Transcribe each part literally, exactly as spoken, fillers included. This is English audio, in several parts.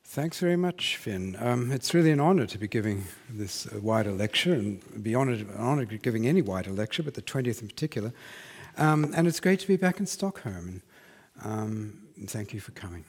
Thanks very much, Finn. Um, it's really an honour to be giving this uh, wider lecture, and be honoured, honoured giving any wider lecture, but the twentieth in particular. Um, and it's great to be back in Stockholm. Um, and thank you for coming.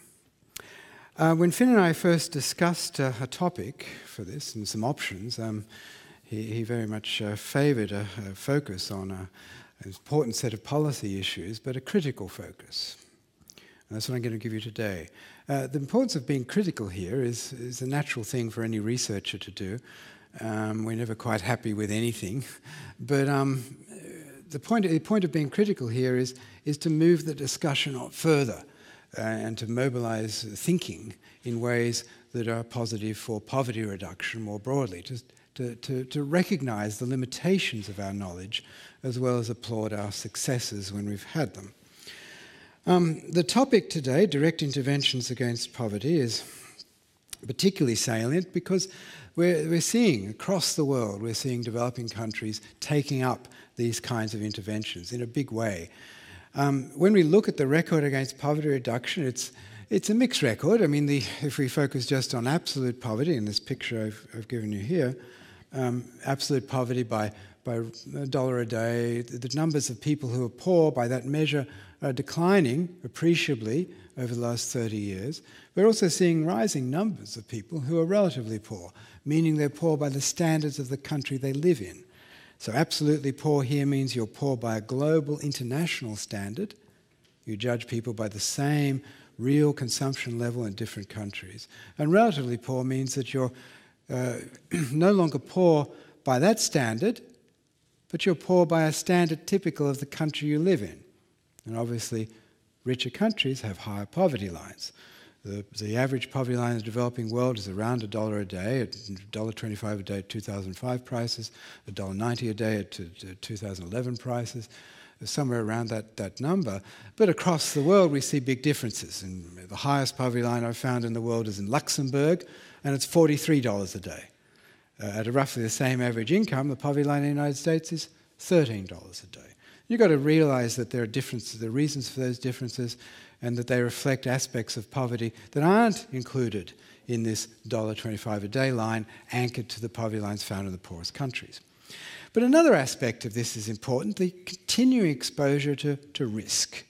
Uh, when Finn and I first discussed uh, a topic for this and some options, um, he, he very much uh, favoured a, a focus on a, an important set of policy issues, but a critical focus. And that's what I'm going to give you today. Uh, the importance of being critical here is, is a natural thing for any researcher to do. Um, we're never quite happy with anything. But um, the, point, the point of being critical here is, is to move the discussion on further uh, and to mobilize thinking in ways that are positive for poverty reduction more broadly, to, to, to, to recognize the limitations of our knowledge as well as applaud our successes when we've had them. Um, the topic today, direct interventions against poverty, is particularly salient because we're, we're seeing across the world, we're seeing developing countries taking up these kinds of interventions in a big way. Um, when we look at the record against poverty reduction, it's, it's a mixed record. I mean, the, if we focus just on absolute poverty, in this picture I've, I've given you here, um, absolute poverty by, by a dollar a day, the numbers of people who are poor by that measure are declining appreciably over the last thirty years. We're also seeing rising numbers of people who are relatively poor, meaning they're poor by the standards of the country they live in. So absolutely poor here means you're poor by a global international standard. You judge people by the same real consumption level in different countries. And relatively poor means that you're uh, no longer poor by that standard, but you're poor by a standard typical of the country you live in. And obviously, richer countries have higher poverty lines. The, the average poverty line in the developing world is around a dollar a day, at one dollar twenty-five a day at two thousand five prices, one dollar ninety a day at two thousand eleven prices, somewhere around that, that number. But across the world, we see big differences. And the highest poverty line I've found in the world is in Luxembourg, and it's forty-three dollars a day. Uh, at a roughly the same average income, the poverty line in the United States is thirteen dollars a day. You've got to realize that there are differences, there are reasons for those differences, and that they reflect aspects of poverty that aren't included in this one dollar twenty-five a day line anchored to the poverty lines found in the poorest countries. But another aspect of this is important, the continuing exposure to, to risk.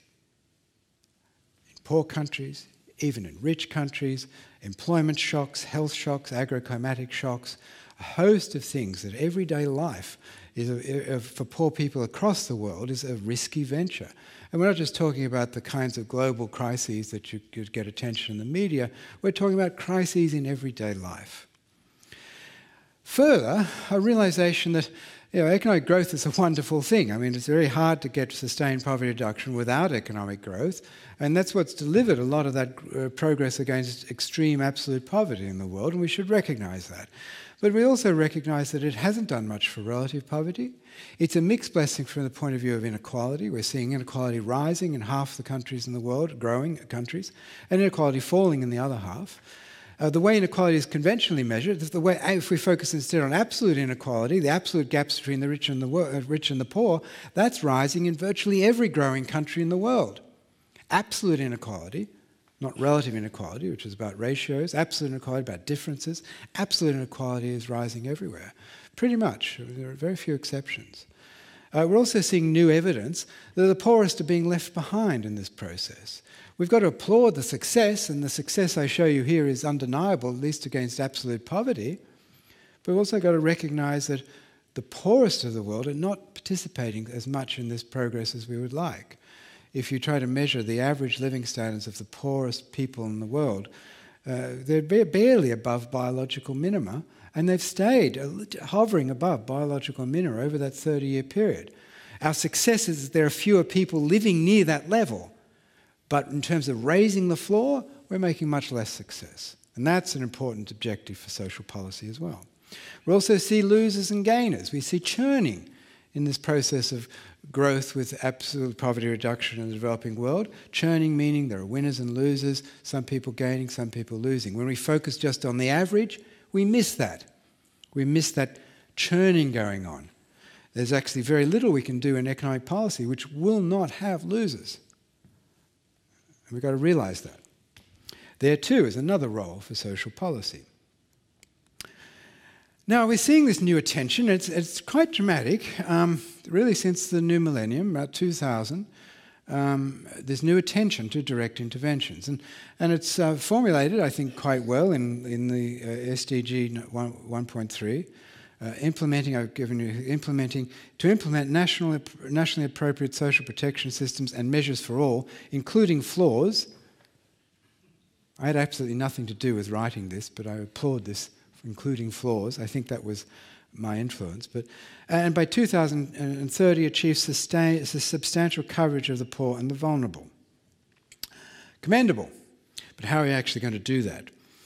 In poor countries, even in rich countries, employment shocks, health shocks, agroclimatic shocks, a host of things that everyday life is a, a, for poor people across the world is a risky venture. And we're not just talking about the kinds of global crises that you could get attention in the media, we're talking about crises in everyday life. Further, a realization that you know, economic growth is a wonderful thing. I mean, it's very hard to get sustained poverty reduction without economic growth, and that's what's delivered a lot of that uh, progress against extreme absolute poverty in the world, and we should recognize that. But we also recognize that it hasn't done much for relative poverty. It's a mixed blessing from the point of view of inequality. We're seeing inequality rising in half the countries in the world, growing countries, and inequality falling in the other half. Uh, the way inequality is conventionally measured, the way, if we focus instead on absolute inequality, the absolute gaps between the rich and the, uh, rich and the poor, that's rising in virtually every growing country in the world. Absolute inequality, not relative inequality, which is about ratios, absolute inequality about differences. Absolute inequality is rising everywhere, pretty much. There are very few exceptions. Uh, we're also seeing new evidence that the poorest are being left behind in this process. We've got to applaud the success, and the success I show you here is undeniable, at least against absolute poverty. But we've also got to recognize that the poorest of the world are not participating as much in this progress as we would like. If you try to measure the average living standards of the poorest people in the world, uh, they're barely above biological minima, and they've stayed hovering above biological minima over that thirty-year period. Our success is that there are fewer people living near that level, but in terms of raising the floor, we're making much less success. And that's an important objective for social policy as well. We also see losers and gainers. We see churning in this process of growth with absolute poverty reduction in the developing world. Churning meaning there are winners and losers, some people gaining, some people losing. When we focus just on the average, we miss that. We miss that churning going on. There's actually very little we can do in economic policy which will not have losers. And we've got to realize that. There too is another role for social policy. Now we're seeing this new attention. It's, it's quite dramatic, um, really since the new millennium, about two thousand, um, this new attention to direct interventions. And, and it's uh, formulated, I think, quite well in, in the uh, S D G one point three. Uh, implementing, I've given you, implementing, to implement national, nationally appropriate social protection systems and measures for all, including flaws. I had absolutely nothing to do with writing this, but I applaud this, including flaws. I think that was my influence. But, and by two thousand thirty, achieve sustain, substantial coverage of the poor and the vulnerable. Commendable. But how are we actually going to do that?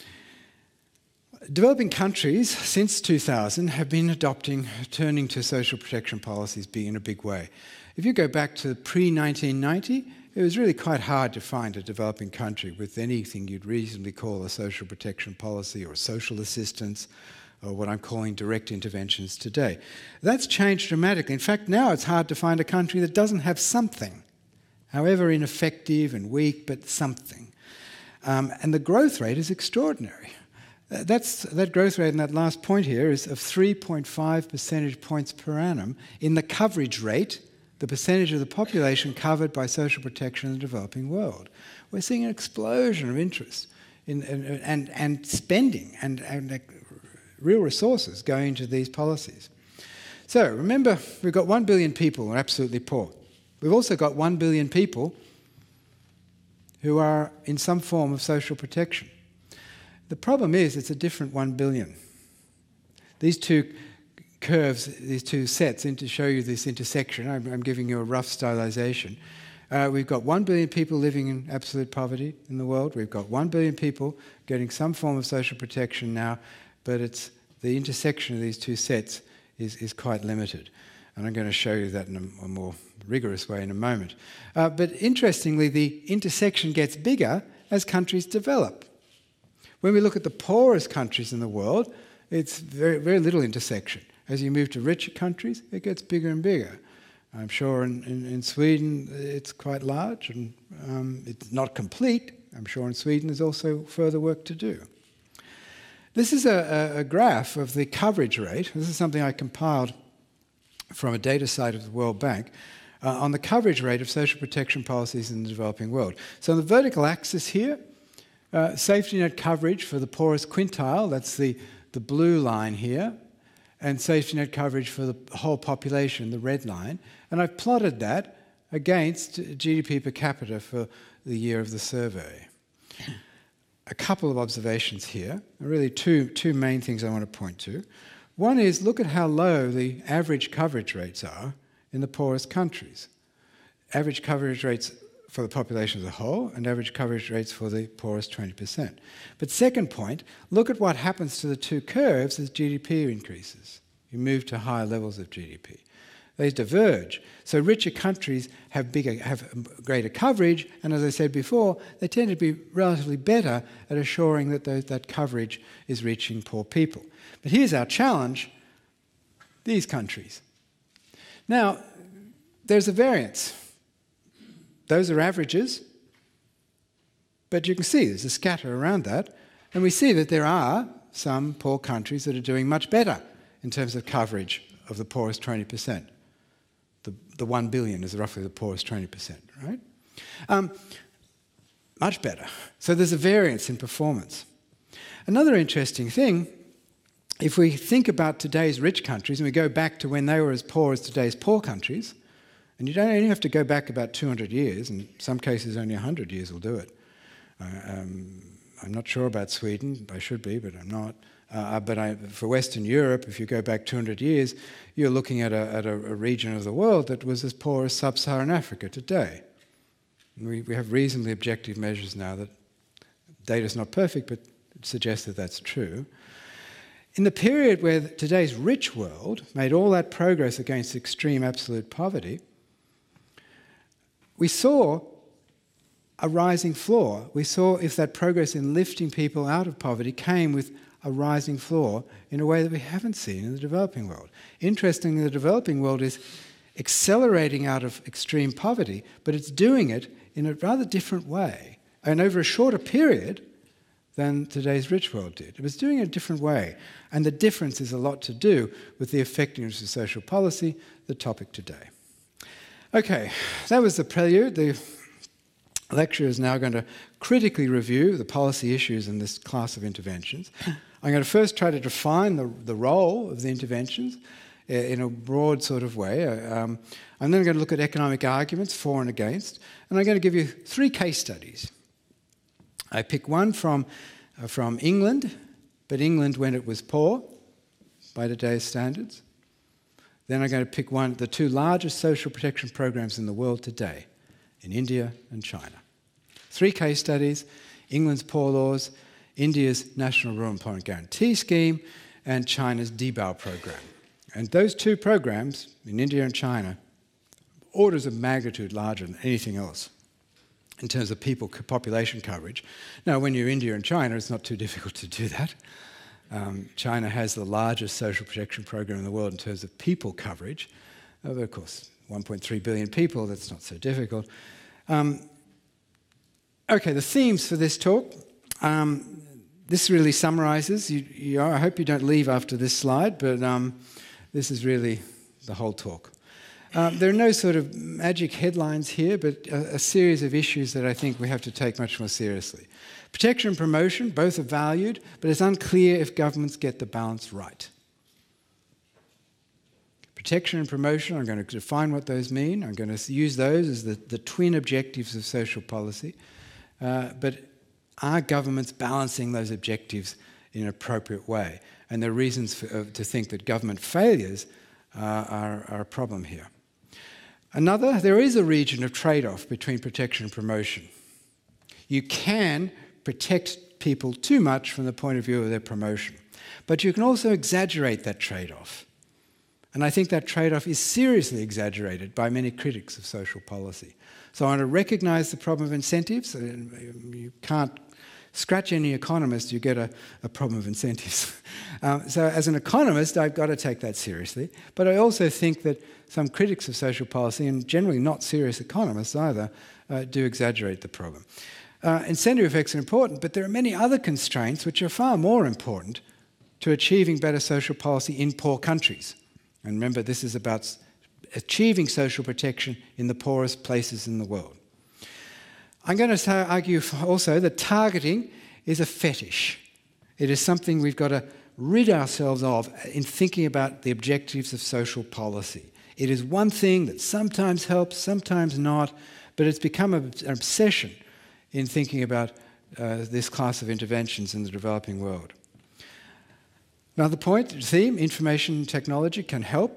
Developing countries, since two thousand, have been adopting, turning to social protection policies in a big way. If you go back to pre nineteen ninety, it was really quite hard to find a developing country with anything you'd reasonably call a social protection policy or social assistance, or what I'm calling direct interventions today. That's changed dramatically. In fact, now it's hard to find a country that doesn't have something, however ineffective and weak, but something. Um, and the growth rate is extraordinary. That's, that growth rate in that last point here is of three point five percentage points per annum in the coverage rate, the percentage of the population covered by social protection in the developing world. We're seeing an explosion of interest in, in, and, and spending and, and uh, real resources going into these policies. So remember, we've got one billion people who are absolutely poor. We've also got one billion people who are in some form of social protection. The problem is it's a different one billion. These two curves, these two sets, in to show you this intersection, I'm, I'm giving you a rough stylization. Uh, we've got one billion people living in absolute poverty in the world. We've got one billion people getting some form of social protection now, but it's the intersection of these two sets is, is quite limited. And I'm going to show you that in a, a more rigorous way in a moment. Uh, but interestingly, the intersection gets bigger as countries develop. When we look at the poorest countries in the world, it's very, very little intersection. As you move to richer countries, it gets bigger and bigger. I'm sure in, in, in Sweden it's quite large, and um, it's not complete. I'm sure in Sweden there's also further work to do. This is a, a, a graph of the coverage rate. This is something I compiled from a data site of the World Bank uh, on the coverage rate of social protection policies in the developing world. So on the vertical axis here, Uh, safety net coverage for the poorest quintile, that's the, the blue line here, and safety net coverage for the whole population, the red line. And I've plotted that against G D P per capita for the year of the survey. A couple of observations here, really two, two main things I want to point to. One is, look at how low the average coverage rates are in the poorest countries. Average coverage rates for the population as a whole, and average coverage rates for the poorest twenty percent. But second point, look at what happens to the two curves as G D P increases. You move to higher levels of G D P. They diverge. So richer countries have bigger, have greater coverage, and as I said before, they tend to be relatively better at assuring that those, that coverage is reaching poor people. But here's our challenge, these countries. Now, there's a variance. Those are averages, but you can see there's a scatter around that, and we see that there are some poor countries that are doing much better in terms of coverage of the poorest twenty percent. The, the one billion is roughly the poorest twenty percent, right? Um, much better. So there's a variance in performance. Another interesting thing, if we think about today's rich countries, and we go back to when they were as poor as today's poor countries, and you don't only have to go back about two hundred years, in some cases only one hundred years will do it. Uh, um, I'm not sure about Sweden, I should be, but I'm not. Uh, but I, for Western Europe, if you go back two hundred years, you're looking at, a, at a, a region of the world that was as poor as sub-Saharan Africa today. And we, we have reasonably objective measures now that data's not perfect, but it suggests that that's true. In the period where today's rich world made all that progress against extreme absolute poverty, we saw a rising floor. We saw if that progress in lifting people out of poverty came with a rising floor in a way that we haven't seen in the developing world. Interestingly, the developing world is accelerating out of extreme poverty, but it's doing it in a rather different way. And over a shorter period, than today's rich world did. It was doing it a different way. And the difference is a lot to do with the effectiveness of social policy, the topic today. Okay, that was the prelude. The lecture is now going to critically review the policy issues in this class of interventions. I'm going to first try to define the, the role of the interventions in a broad sort of way. Um, I'm then going to look at economic arguments for and against, and I'm going to give you three case studies. I pick one from, uh, from England, but England when it was poor, by today's standards. Then I'm going to pick one of the two largest social protection programs in the world today, in India and China. Three case studies: England's poor laws, India's National Rural Employment Guarantee Scheme, and China's D-Bao program. And those two programs, in India and China, orders of magnitude larger than anything else in terms of people population coverage. Now, when you're India and China, it's not too difficult to do that. Um, China has the largest social protection program in the world in terms of people coverage. Uh, but of course, one point three billion people, that's not so difficult. Um, okay, the themes for this talk. Um, this really summarizes. You, you, I hope you don't leave after this slide, but um, this is really the whole talk. Um, there are no sort of magic headlines here, but a, a series of issues that I think we have to take much more seriously. Protection and promotion, both are valued, but it's unclear if governments get the balance right. Protection and promotion, I'm going to define what those mean. I'm going to use those as the, the twin objectives of social policy. Uh, but are governments balancing those objectives in an appropriate way? And there are reasons for, uh, to think that government failures uh, are, are a problem here. Another, there is a region of trade-off between protection and promotion. You can protect people too much from the point of view of their promotion, but you can also exaggerate that trade-off. And I think that trade-off is seriously exaggerated by many critics of social policy. So I want to recognize the problem of incentives. You can't scratch any economist, you get a, a problem of incentives. um, so as an economist, I've got to take that seriously. But I also think that some critics of social policy, and generally not serious economists either, uh, do exaggerate the problem. Uh, incentive effects are important, but there are many other constraints which are far more important to achieving better social policy in poor countries. And remember, this is about achieving social protection in the poorest places in the world. I'm going to argue also that targeting is a fetish. It is something we've got to rid ourselves of in thinking about the objectives of social policy. It is one thing that sometimes helps, sometimes not, but it's become an obsession in thinking about uh, this class of interventions in the developing world. Another point, theme, information technology can help.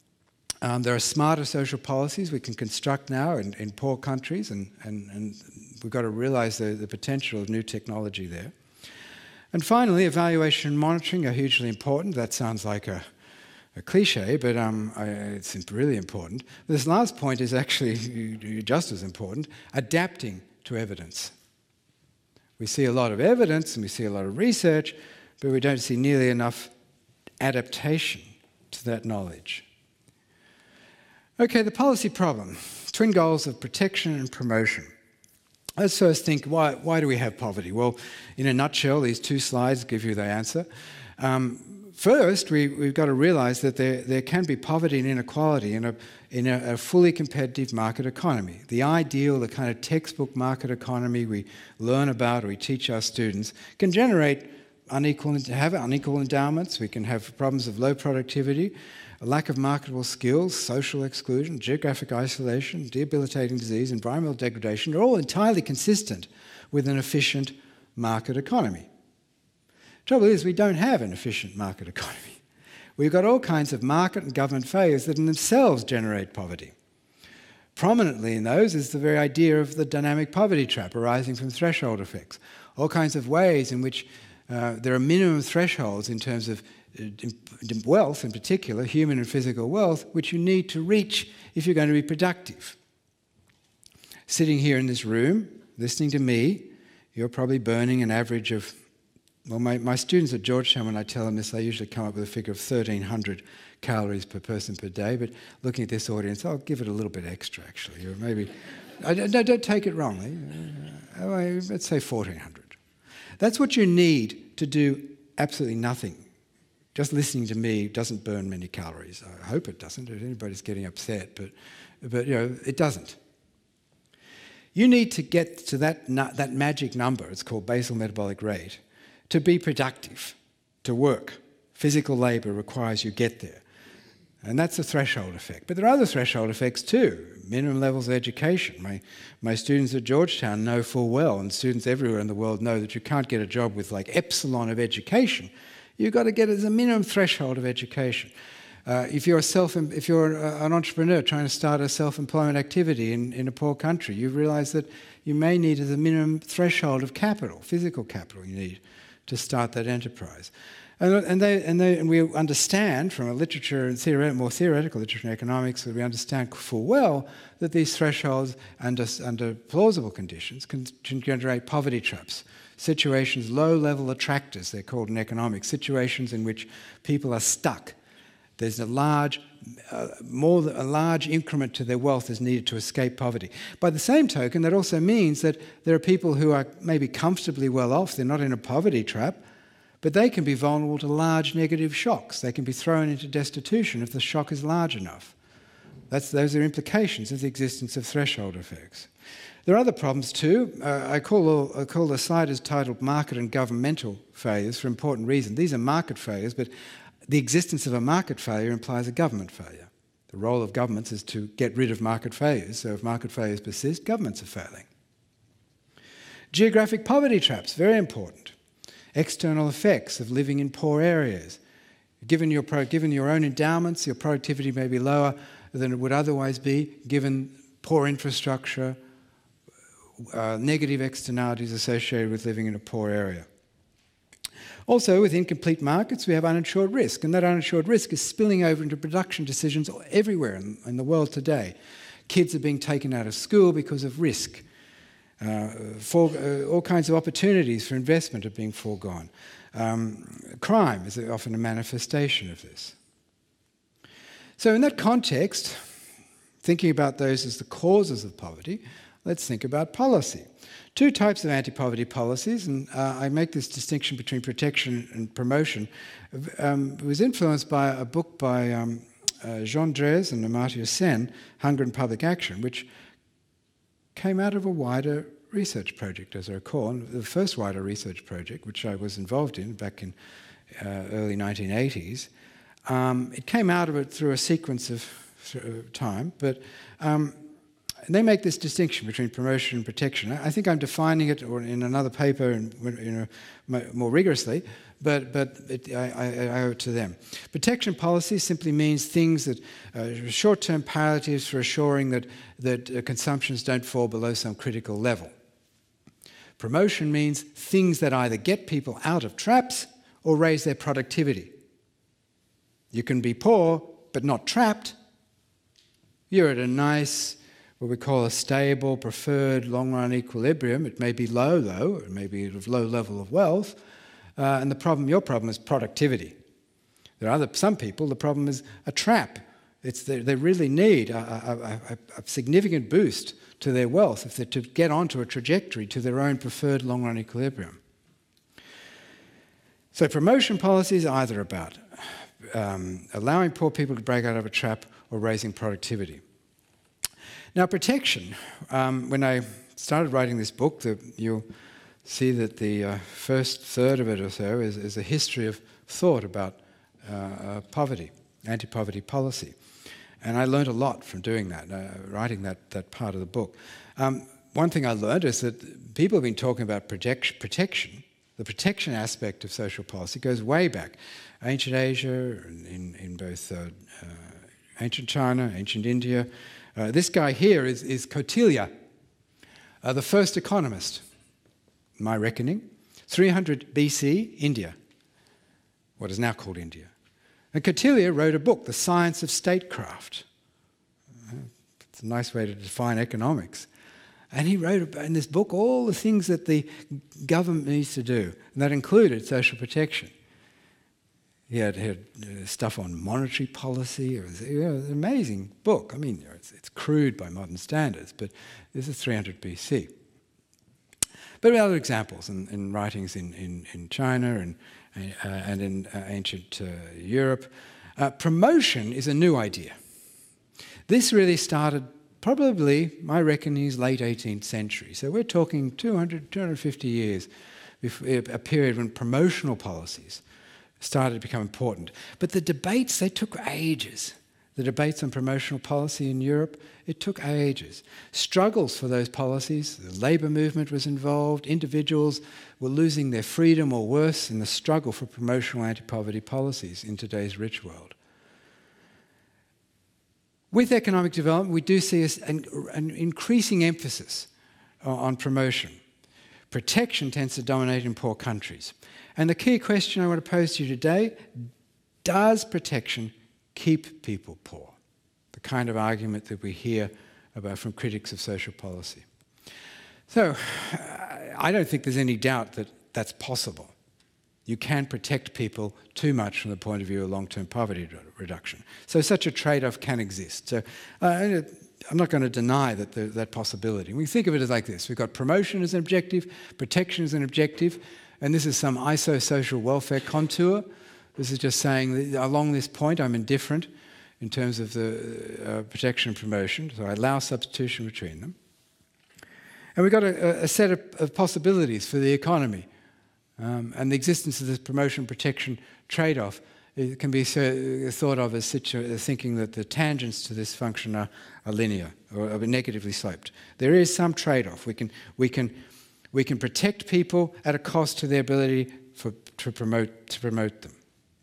Um, there are smarter social policies we can construct now in, in poor countries, and, and, and we've got to realize the, the potential of new technology there. And finally, evaluation and monitoring are hugely important. That sounds like a, a cliche, but um, I, it's really important. This last point is actually just as important, adapting to evidence. We see a lot of evidence and we see a lot of research, but we don't see nearly enough adaptation to that knowledge. Okay, the policy problem, twin goals of protection and promotion. Let's first think, why, why do we have poverty? Well, in a nutshell, these two slides give you the answer. Um, first, we, we've got to realize that there, there can be poverty and inequality in, a, in a, a fully competitive market economy. The ideal, the kind of textbook market economy we learn about or we teach our students can generate unequal, have unequal endowments. We can have problems of low productivity, a lack of marketable skills, social exclusion, geographic isolation, debilitating disease, environmental degradation are all entirely consistent with an efficient market economy. The trouble is we don't have an efficient market economy. We've got all kinds of market and government failures that in themselves generate poverty. Prominently in those is the very idea of the dynamic poverty trap arising from threshold effects, all kinds of ways in which uh, there are minimum thresholds in terms of wealth, in particular, human and physical wealth, which you need to reach if you're going to be productive. Sitting here in this room, listening to me, you're probably burning an average of, well, my, my students at Georgetown, when I tell them this, they usually come up with a figure of thirteen hundred calories per person per day, but looking at this audience, I'll give it a little bit extra, actually, or maybe, I, don't, don't take it wrongly, uh, let's say fourteen hundred. That's what you need to do absolutely nothing. Just listening to me doesn't burn many calories. I hope it doesn't. If anybody's getting upset, but, but you know, it doesn't. You need to get to that, that magic number, it's called basal metabolic rate, to be productive, to work. Physical labour requires you get there. And that's a threshold effect. But there are other threshold effects too. Minimum levels of education. My, my students at Georgetown know full well, and students everywhere in the world know that you can't get a job with like epsilon of education. You've got to get as a minimum threshold of education. Uh, if you're, a self, if you're an entrepreneur trying to start a self-employment activity in, in a poor country, you realise that you may need as a minimum threshold of capital, physical capital you need to start that enterprise. And, and, they, and, they, and we understand from a literature and theoret more theoretical literature in economics that we understand full well that these thresholds under, under plausible conditions can, can generate poverty traps. Situations, low-level attractors, they're called in economics, situations in which people are stuck. There's a large, uh, more a large increment to their wealth is needed to escape poverty. By the same token, that also means that there are people who are maybe comfortably well off, they're not in a poverty trap, but they can be vulnerable to large negative shocks. They can be thrown into destitution if the shock is large enough. That's, those are implications of the existence of threshold effects. There are other problems too. Uh, I, call, I call the slide as titled Market and Governmental Failures for important reason. These are market failures, but the existence of a market failure implies a government failure. The role of governments is to get rid of market failures, so if market failures persist, governments are failing. Geographic poverty traps, very important. External effects of living in poor areas. Given your, pro given your own endowments, your productivity may be lower than it would otherwise be, given poor infrastructure, uh, negative externalities associated with living in a poor area. Also, with incomplete markets, we have uninsured risk, and that uninsured risk is spilling over into production decisions everywhere in, in the world today. Kids are being taken out of school because of risk. Uh, for, uh, all kinds of opportunities for investment are being foregone. Um, crime is often a manifestation of this. So in that context, thinking about those as the causes of poverty, let's think about policy. Two types of anti-poverty policies, and uh, I make this distinction between protection and promotion. Um, it was influenced by a book by um, uh, Jean Drèze and Amartya Sen, Hunger and Public Action, which came out of a wider research project, as I recall, and the first wider research project, which I was involved in back in uh, early nineteen eighties. Um, it came out of it through a sequence of uh, time, but um, they make this distinction between promotion and protection. I think I'm defining it or in another paper and, you know, more rigorously, but, but it, I, I, I owe it to them. Protection policy simply means things that uh, short-term palliatives for assuring that, that uh, consumptions don't fall below some critical level. Promotion means things that either get people out of traps or raise their productivity. You can be poor but not trapped. You're at a nice, what we call a stable, preferred, long-run equilibrium. It may be low, though. It may be at a low level of wealth. Uh, and the problem, your problem is productivity. There are other, some people, the problem is a trap. It's the, they really need a, a, a, a significant boost to their wealth if they're to get onto a trajectory to their own preferred long-run equilibrium. So promotion policies are either about um, allowing poor people to break out of a trap or raising productivity. Now, protection. Um, when I started writing this book, the, you'll see that the uh, first third of it or so is, is a history of thought about uh, uh, poverty, anti-poverty policy. And I learned a lot from doing that, uh, writing that, that part of the book. Um, one thing I learned is that people have been talking about protect protection. The protection aspect of social policy goes way back. Ancient Asia, in, in both uh, uh, ancient China, ancient India. Uh, this guy here is, is Kautilya, uh, the first economist, in my reckoning. three hundred B C, India, what is now called India. And Kautilya wrote a book, The Science of Statecraft. It's a nice way to define economics. And he wrote in this book all the things that the government needs to do, and that included social protection. He had, had stuff on monetary policy. It was, you know, an amazing book. I mean, you know, it's, it's crude by modern standards, but this is three hundred B C. But there are other examples in, in writings in, in, in China and, uh, and in uh, ancient uh, Europe. Uh, promotion is a new idea. This really started probably, my reckoning, is late eighteenth century. So we're talking two hundred, two hundred fifty years, before, a period when promotional policies started to become important. But the debates, they took ages. The debates on promotional policy in Europe, it took ages. Struggles for those policies, the labour movement was involved, individuals were losing their freedom or worse in the struggle for promotional anti-poverty policies in today's rich world. With economic development, we do see an, an increasing emphasis on promotion. Protection tends to dominate in poor countries. And the key question I want to pose to you today, does protection keep people poor? The kind of argument that we hear about from critics of social policy. So, I don't think there's any doubt that that's possible. You can protect people too much from the point of view of long-term poverty reduction. So such a trade-off can exist. So uh, I'm not going to deny that the, that possibility. We think of it as like this. We've got promotion as an objective, protection as an objective, and this is some iso-social welfare contour. This is just saying that along this point I'm indifferent in terms of the uh, protection and promotion, so I allow substitution between them. And we've got a, a set of, of possibilities for the economy. Um, and the existence of this promotion-protection trade-off it can be so, thought of as situ thinking that the tangents to this function are, are linear or are negatively sloped. There is some trade-off. We can, we, can, we can protect people at a cost to their ability for, to, promote, to promote them.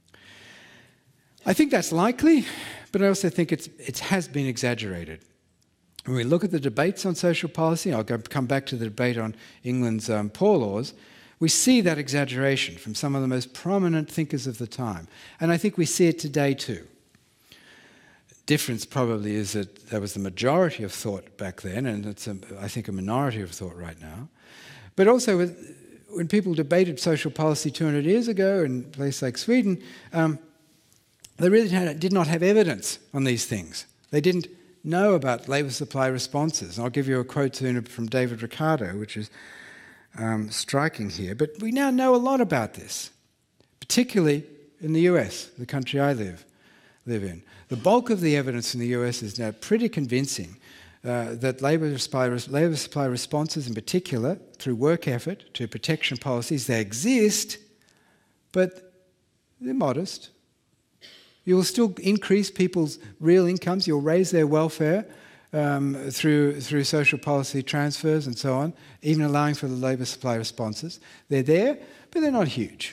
I think that's likely, but I also think it's, it has been exaggerated. When we look at the debates on social policy, I'll go, come back to the debate on England's um, poor laws, we see that exaggeration from some of the most prominent thinkers of the time. And I think we see it today too. Difference probably is that there was the majority of thought back then, and it's, a, I think, a minority of thought right now. But also, with, when people debated social policy two hundred years ago in a place like Sweden, um, they really had, did not have evidence on these things. They didn't know about labour supply responses. And I'll give you a quote soon from David Ricardo, which is Um, striking here, but we now know a lot about this, particularly in the U S, the country I live, live in. The bulk of the evidence in the U S is now pretty convincing uh, that labour supply, labour supply responses in particular, through work effort to protection policies, they exist, but they're modest. You will still increase people's real incomes, you'll raise their welfare, Um, through, through social policy transfers and so on, even allowing for the labour supply responses. They're there, but they're not huge.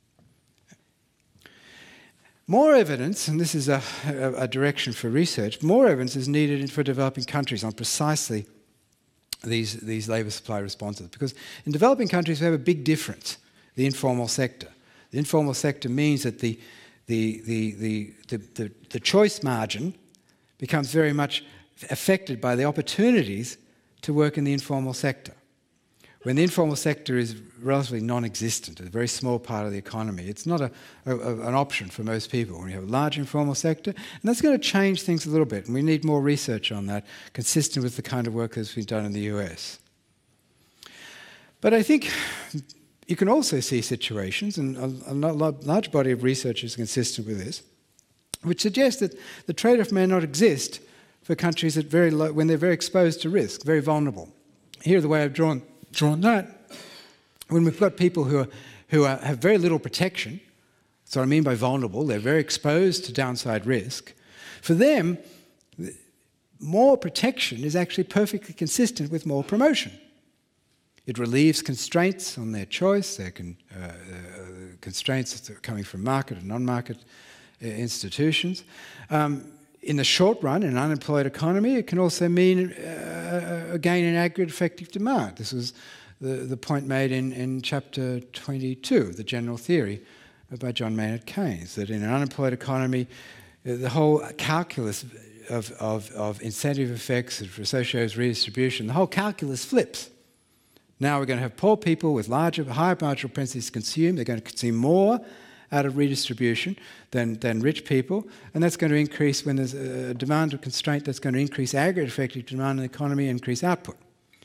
More evidence, and this is a, a, a direction for research, more evidence is needed for developing countries on precisely these, these labour supply responses. Because in developing countries we have a big difference, the informal sector. The informal sector means that the, the, the, the, the, the, the choice margin becomes very much affected by the opportunities to work in the informal sector. When the informal sector is relatively non-existent, a very small part of the economy, it's not a, a, an option for most people. When you have a large informal sector, and that's going to change things a little bit, and we need more research on that, consistent with the kind of work that's been done in the U S. But I think you can also see situations, and a, a large body of research is consistent with this, which suggests that the trade-off may not exist for countries that very low, when they're very exposed to risk, very vulnerable. Here, the way I've drawn, drawn that, when we've got people who, are, who are, have very little protection, that's what I mean by vulnerable, they're very exposed to downside risk, for them, more protection is actually perfectly consistent with more promotion. It relieves constraints on their choice, their con, uh, uh, constraints that are coming from market and non-market uh, institutions. Um, In the short run, in an unemployed economy, it can also mean uh, a gain in aggregate effective demand. This was the, the point made in, in chapter twenty-two, the general theory by John Maynard Keynes, that in an unemployed economy, uh, the whole calculus of, of, of incentive effects for associated redistribution, the whole calculus flips. Now we're going to have poor people with larger, higher marginal propensities to consume. They're going to consume more out of redistribution than, than rich people, and that's going to increase, when there's a demand or constraint, that's going to increase aggregate effective demand in the economy and increase output.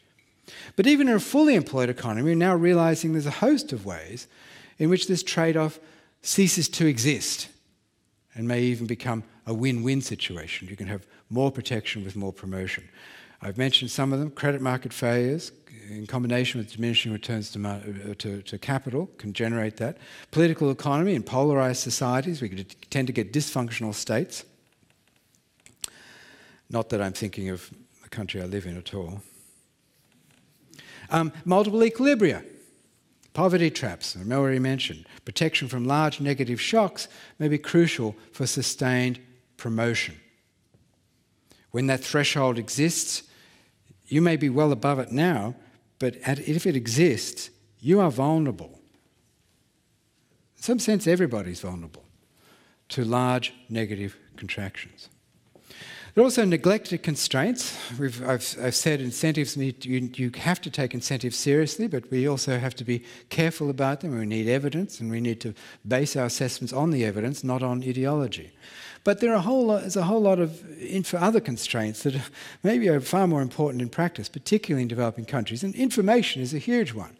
But even in a fully employed economy, we're now realizing there's a host of ways in which this trade-off ceases to exist and may even become a win-win situation. You can have more protection with more promotion. I've mentioned some of them. Credit market failures in combination with diminishing returns to, uh, to, to capital can generate that. Political economy in polarized societies, we tend to get dysfunctional states. Not that I'm thinking of the country I live in at all. Um, multiple equilibria. Poverty traps, I already mentioned. Protection from large negative shocks may be crucial for sustained promotion. When that threshold exists, you may be well above it now, but if it exists, you are vulnerable. In some sense, everybody's vulnerable to large negative contractions. There are also neglected constraints. We've, I've, I've said incentives, need, you, you have to take incentives seriously, but we also have to be careful about them. We need evidence, and we need to base our assessments on the evidence, not on ideology. But there are a whole lot, there's a whole lot of info, other constraints that maybe are far more important in practice, particularly in developing countries. And information is a huge one.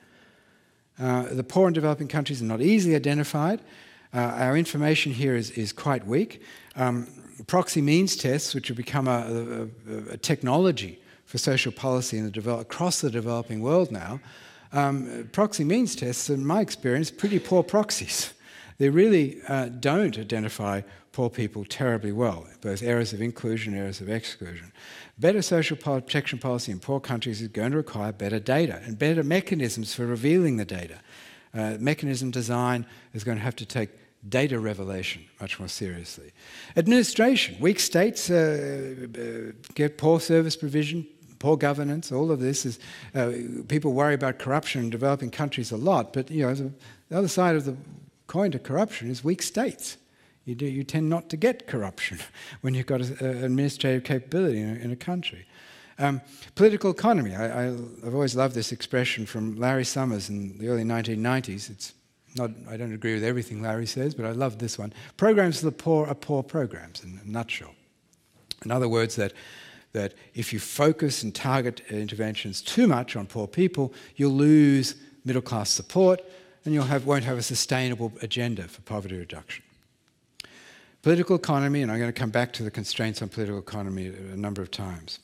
Uh, the poor in developing countries are not easily identified. Uh, our information here is, is quite weak. Um, proxy means tests, which have become a, a, a technology for social policy in the develop, across the developing world now, um, proxy means tests, in my experience, pretty poor proxies. They really uh, don't identify poor people terribly well, both areas of inclusion and areas of exclusion. Better social protection policy in poor countries is going to require better data and better mechanisms for revealing the data. Uh, mechanism design is going to have to take data revelation much more seriously. Administration. Weak states uh, uh, get poor service provision, poor governance. All of this is, uh, people worry about corruption in developing countries a lot, but you know, the, the other side of the coin to corruption is weak states. You, do, you tend not to get corruption when you've got an administrative capability in a, in a country. Um, political economy. I, I, I've always loved this expression from Larry Summers in the early nineteen nineties. It's not, I don't agree with everything Larry says, but I love this one. Programs for the poor are poor programs, in a nutshell. In other words, that, that if you focus and target interventions too much on poor people, you'll lose middle-class support, and you have, won't have a sustainable agenda for poverty reduction. Political economy, and I'm going to come back to the constraints on political economy a number of times.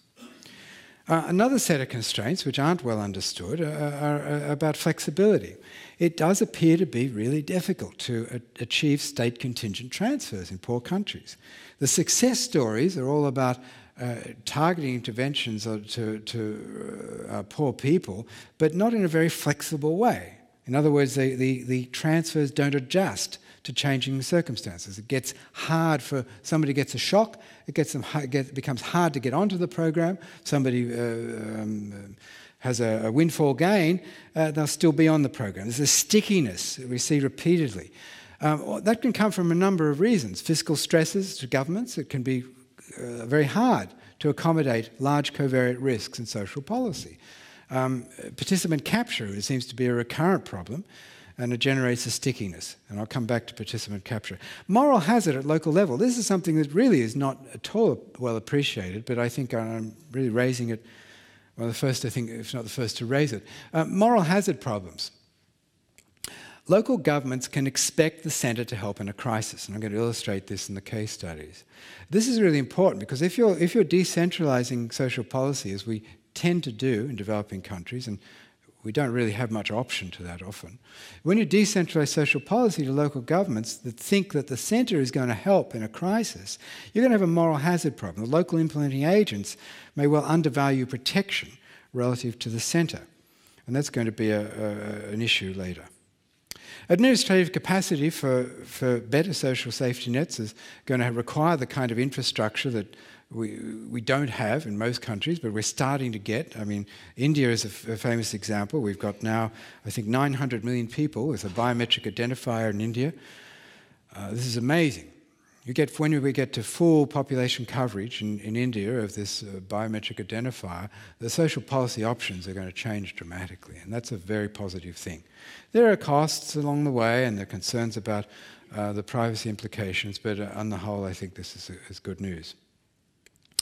Uh, another set of constraints, which aren't well understood, are, are, are about flexibility. It does appear to be really difficult to uh, achieve state contingent transfers in poor countries. The success stories are all about uh, targeting interventions to, to uh, poor people, but not in a very flexible way. In other words, they, the, the transfers don't adjust to changing circumstances. It gets hard for somebody gets a shock. It gets them. It gets, becomes hard to get onto the program. Somebody uh, um, has a, a windfall gain. Uh, they'll still be on the program. There's a stickiness that we see repeatedly. Um, that can come from a number of reasons. Fiscal stresses to governments. It can be uh, very hard to accommodate large covariate risks in social policy. Um, participant capture, it seems to be a recurrent problem, and it generates a stickiness. And I'll come back to participant capture. Moral hazard at local level. This is something that really is not at all well appreciated, but I think I'm really raising it, well, the first, I think, if not the first to raise it. Uh, moral hazard problems. Local governments can expect the centre to help in a crisis, and I'm going to illustrate this in the case studies. This is really important because if you're, if you're decentralising social policy, as we tend to do in developing countries, and we don't really have much option to that often. When you decentralise social policy to local governments that think that the centre is going to help in a crisis, you're going to have a moral hazard problem. The local implementing agents may well undervalue protection relative to the centre, and that's going to be a, a, an issue later. Administrative capacity for, for better social safety nets is going to require the kind of infrastructure that we, we don't have in most countries, but we're starting to get. I mean, India is a, f a famous example. We've got now, I think, nine hundred million people with a biometric identifier in India. Uh, this is amazing. You get, when we get to full population coverage in, in India of this uh, biometric identifier, the social policy options are going to change dramatically, and that's a very positive thing. There are costs along the way, and there are concerns about uh, the privacy implications, but uh, on the whole, I think this is, is good news.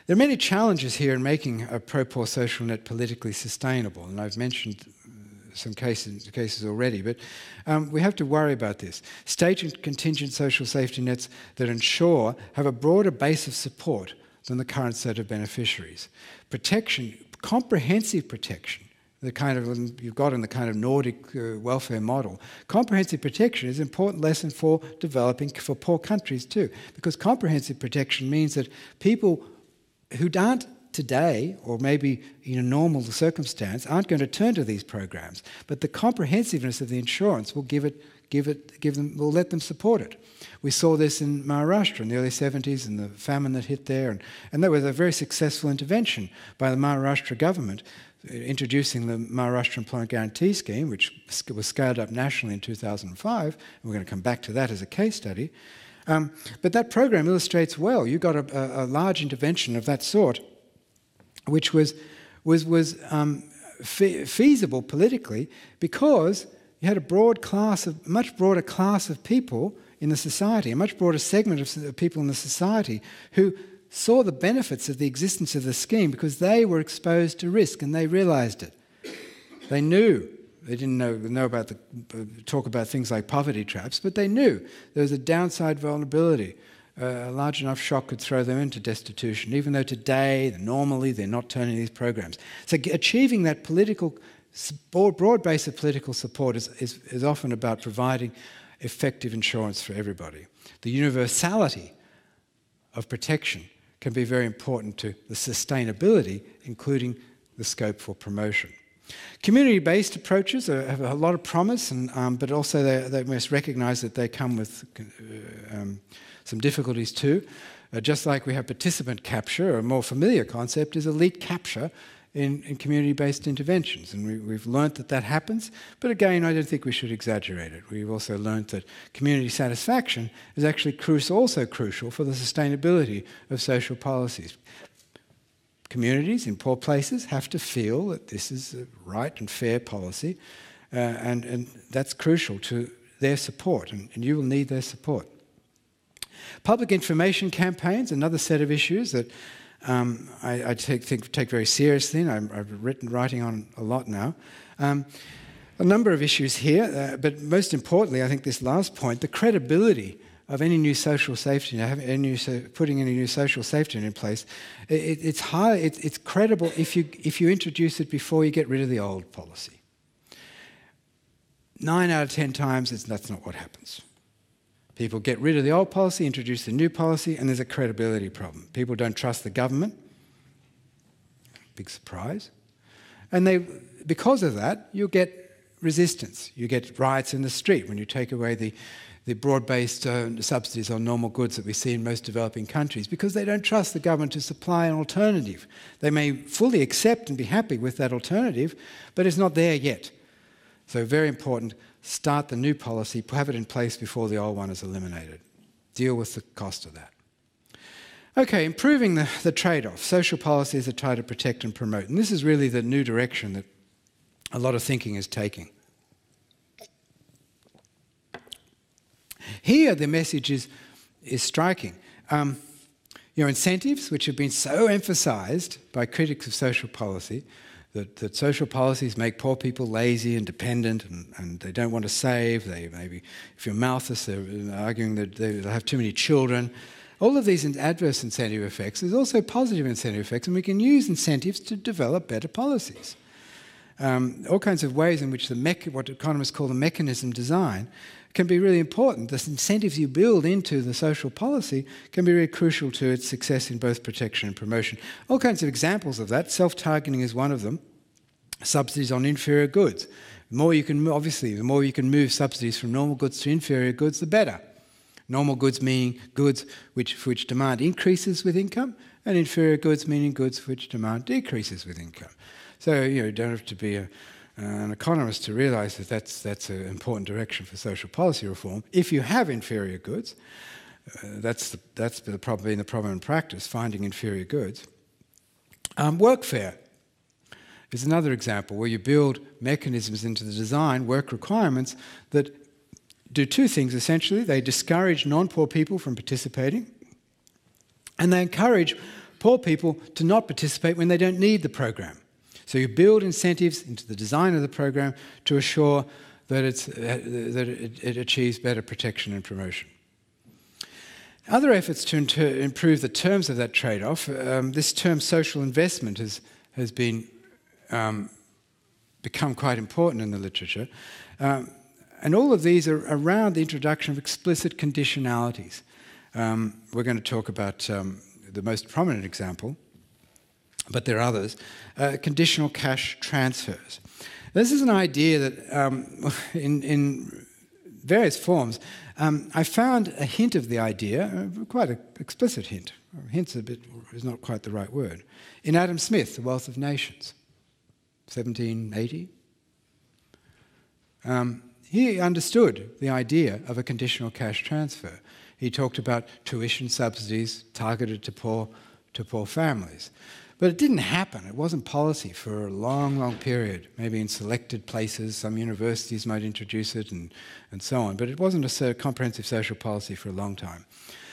There are many challenges here in making a pro-poor social net politically sustainable, and I've mentioned some cases, cases already, but um, we have to worry about this. State and contingent social safety nets that ensure have a broader base of support than the current set of beneficiaries. Protection, comprehensive protection, the kind of you've got in the kind of Nordic uh, welfare model. Comprehensive protection is an important lesson for developing, for poor countries too, because comprehensive protection means that people who aren't today, or maybe in a normal circumstance, aren't going to turn to these programs, but the comprehensiveness of the insurance will give it, give it, give them, will let them support it. We saw this in Maharashtra in the early seventies and the famine that hit there, and, and that was a very successful intervention by the Maharashtra government, introducing the Maharashtra Employment Guarantee Scheme, which was scaled up nationally in two thousand five, and we're going to come back to that as a case study. Um, but that program illustrates well, you got a, a, a large intervention of that sort, which was, was, was um, fe feasible politically because you had a broad class of, much broader class of people in the society, a much broader segment of people in the society who saw the benefits of the existence of the scheme because they were exposed to risk and they realised it. They knew, they didn't know, know about the, uh, talk about things like poverty traps, but they knew there was a downside vulnerability. Uh, a large enough shock could throw them into destitution, even though today, normally, they're not turning these programs. So achieving that political, broad base of political support is, is, is often about providing effective insurance for everybody. The universality of protection can be very important to the sustainability, including the scope for promotion. Community-based approaches are, have a lot of promise, and, um, but also they, they must recognise that they come with uh, um, some difficulties too. Uh, just like we have participant capture, a more familiar concept is elite capture in, in community-based interventions. And we, we've learnt that that happens, but again, I don't think we should exaggerate it. We've also learnt that community satisfaction is actually crucial, also crucial for the sustainability of social policies. Communities in poor places have to feel that this is a right and fair policy, uh, and, and that's crucial to their support, and, and you will need their support. Public information campaigns, another set of issues that um, I, I take, think, take very seriously, and I'm, I've written writing on a lot now. Um, a number of issues here, uh, but most importantly, I think this last point, the credibility of any new social safety net, any new, putting any new social safety net in place, it, it's, high, it, it's credible if you, if you introduce it before you get rid of the old policy. Nine out of ten times, it's, that's not what happens. People get rid of the old policy, introduce the new policy, and there's a credibility problem. People don't trust the government. Big surprise. And they, because of that, you'll get resistance. You get riots in the street when you take away the, the broad-based uh, subsidies on normal goods that we see in most developing countries, because they don't trust the government to supply an alternative. They may fully accept and be happy with that alternative, but it's not there yet. So very important. Start the new policy, have it in place before the old one is eliminated. Deal with the cost of that. Okay, improving the, the trade-off. Social policies that try to protect and promote. And this is really the new direction that a lot of thinking is taking. Here the message is, is striking. Um, you know, incentives, which have been so emphasised by critics of social policy, That, that social policies make poor people lazy and dependent, and, and they don't want to save. They maybe, if you're Malthus, they're arguing that they have too many children. All of these adverse incentive effects. There's also positive incentive effects, and we can use incentives to develop better policies. Um, all kinds of ways in which the mech what economists call the mechanism design can be really important. The incentives you build into the social policy can be really crucial to its success in both protection and promotion. All kinds of examples of that. Self-targeting is one of them. Subsidies on inferior goods. The more you can, obviously, the more you can move subsidies from normal goods to inferior goods, the better. Normal goods meaning goods which, for which demand increases with income, and inferior goods meaning goods for which demand decreases with income. So, you know, you don't have to be a Uh, an economist to realise that that's, that's an important direction for social policy reform. If you have inferior goods, uh, that's, the, that's the problem, been the problem in practice, finding inferior goods. Um, workfare is another example where you build mechanisms into the design, work requirements, that do two things essentially. They discourage non-poor people from participating, and they encourage poor people to not participate when they don't need the program. So you build incentives into the design of the program to assure that, it's, uh, that it, it achieves better protection and promotion. Other efforts to inter- improve the terms of that trade-off, um, this term social investment has, has been, um, become quite important in the literature. Um, and all of these are around the introduction of explicit conditionalities. Um, we're going to talk about um, the most prominent example, but there are others, uh, conditional cash transfers. This is an idea that um, in, in various forms, um, I found a hint of the idea, uh, quite an explicit hint. Hint's a bit is not quite the right word. In Adam Smith, The Wealth of Nations, seventeen eighty. Um, he understood the idea of a conditional cash transfer. He talked about tuition subsidies targeted to poor, to poor families. But it didn't happen. It wasn't policy for a long, long period. Maybe in selected places, some universities might introduce it and, and so on. But it wasn't a comprehensive social policy for a long time.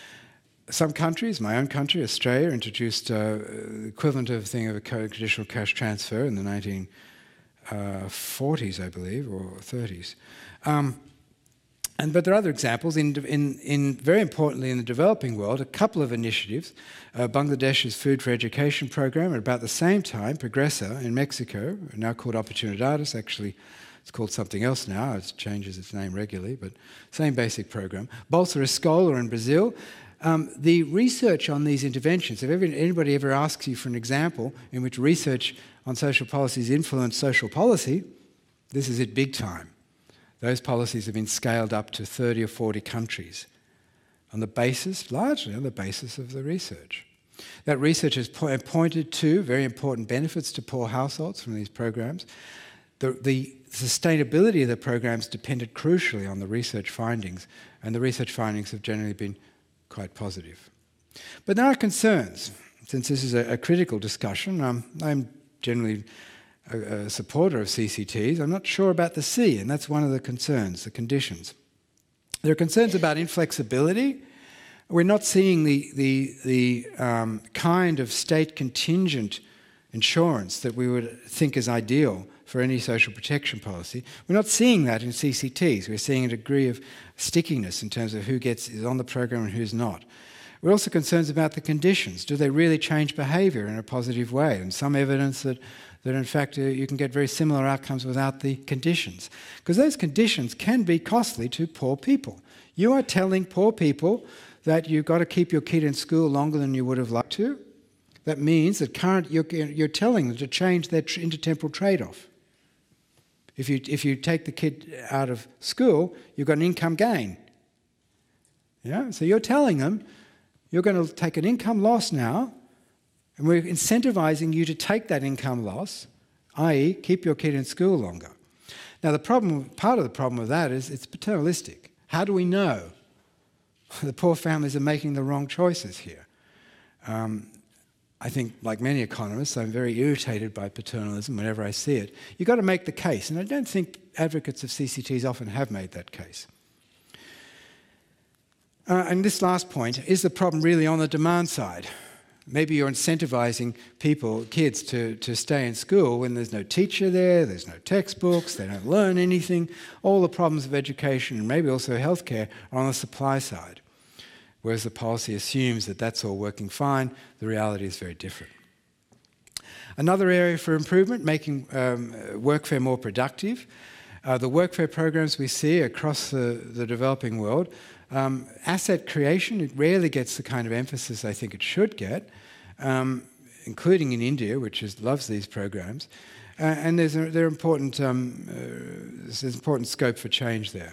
Some countries, my own country, Australia, introduced uh, the equivalent of a thing of a conditional cash transfer in the nineteen forties, I believe, or thirties. Um, And, but there are other examples. In, in, in, very importantly, in the developing world, a couple of initiatives. Uh, Bangladesh's Food for Education program, at about the same time, Progressa in Mexico, now called Oportunidades, actually it's called something else now, it changes its name regularly, but same basic program. Bolsa Escola in Brazil. Um, the research on these interventions, if ever, anybody ever asks you for an example in which research on social policies influence social policy, this is it big time. Those policies have been scaled up to thirty or forty countries on the basis, largely on the basis of the research. That research has po- pointed to very important benefits to poor households from these programs. The, the sustainability of the programs depended crucially on the research findings, and the research findings have generally been quite positive. But there are concerns. Since this is a, a critical discussion, um, I'm generally a, a supporter of C C Ts. I'm not sure about the C, and that's one of the concerns, the conditions. There are concerns about inflexibility. We're not seeing the, the, the um, kind of state contingent insurance that we would think is ideal for any social protection policy. We're not seeing that in C C Ts. We're seeing a degree of stickiness in terms of who gets is on the program and who's not. We're also concerned about the conditions. Do they really change behaviour in a positive way? And some evidence that, that in fact, uh, you can get very similar outcomes without the conditions. Because those conditions can be costly to poor people. You are telling poor people that you've got to keep your kid in school longer than you would have liked to. That means that current, you're, you're telling them to change their intertemporal trade-off. If you, if you take the kid out of school, you've got an income gain. Yeah? So you're telling them, you're going to take an income loss now, and we're incentivizing you to take that income loss, that is keep your kid in school longer. Now, the problem, part of the problem with that is it's paternalistic. How do we know the poor families are making the wrong choices here? Um, I think, like many economists, I'm very irritated by paternalism whenever I see it. You've got to make the case, and I don't think advocates of C C Ts often have made that case. Uh, and this last point, is the problem really on the demand side? Maybe you're incentivizing people, kids, to, to stay in school when there's no teacher there, there's no textbooks, they don't learn anything. All the problems of education and maybe also healthcare are on the supply side. Whereas the policy assumes that that's all working fine, the reality is very different. Another area for improvement, making um, workfare more productive. Uh, the workfare programs we see across the, the developing world, um, asset creation, it rarely gets the kind of emphasis I think it should get, um, including in India, which is, loves these programs. Uh, and there's a, there are important, um, uh, there's important scope for change there.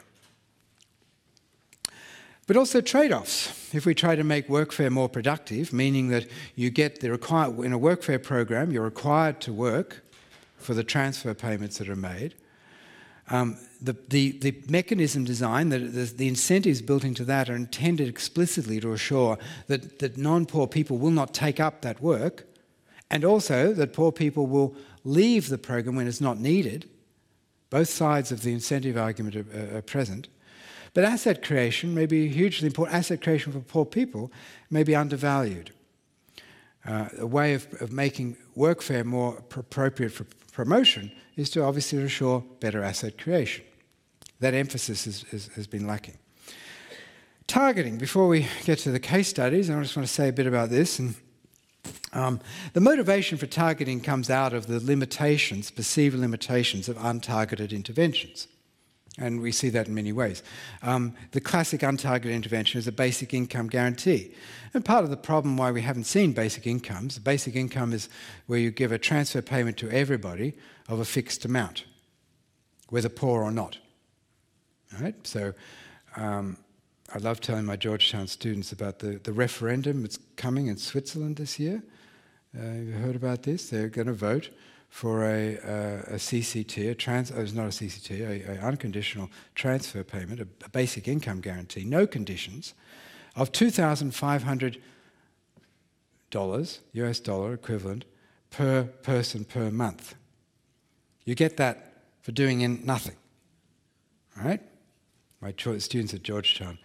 But also trade-offs. If we try to make workfare more productive, meaning that you get the required, in a workfare program, you're required to work for the transfer payments that are made. Um, the, the, the mechanism design, the, the, the incentives built into that are intended explicitly to assure that, that non-poor people will not take up that work, and also that poor people will leave the program when it's not needed. Both sides of the incentive argument are, are present. But asset creation may be hugely important. Asset creation for poor people may be undervalued. Uh, a way of, of making workfare more pr- appropriate for promotion is to obviously ensure better asset creation. That emphasis is, is, has been lacking. Targeting. Before we get to the case studies, I just want to say a bit about this. And um, the motivation for targeting comes out of the limitations, perceived limitations of untargeted interventions. And we see that in many ways. Um, the classic untargeted intervention is a basic income guarantee. And part of the problem why we haven't seen basic incomes, the basic income is where you give a transfer payment to everybody of a fixed amount, whether poor or not. All right? So um, I love telling my Georgetown students about the, the referendum that's coming in Switzerland this year. Uh, you heard about this? They're going to vote for a, uh, a C C T, a trans, oh, it's not a C C T, a, a unconditional transfer payment, a, a basic income guarantee, no conditions, of two thousand five hundred dollars, U S dollar equivalent, per person per month. You get that for doing in nothing, all right? My students at Georgetown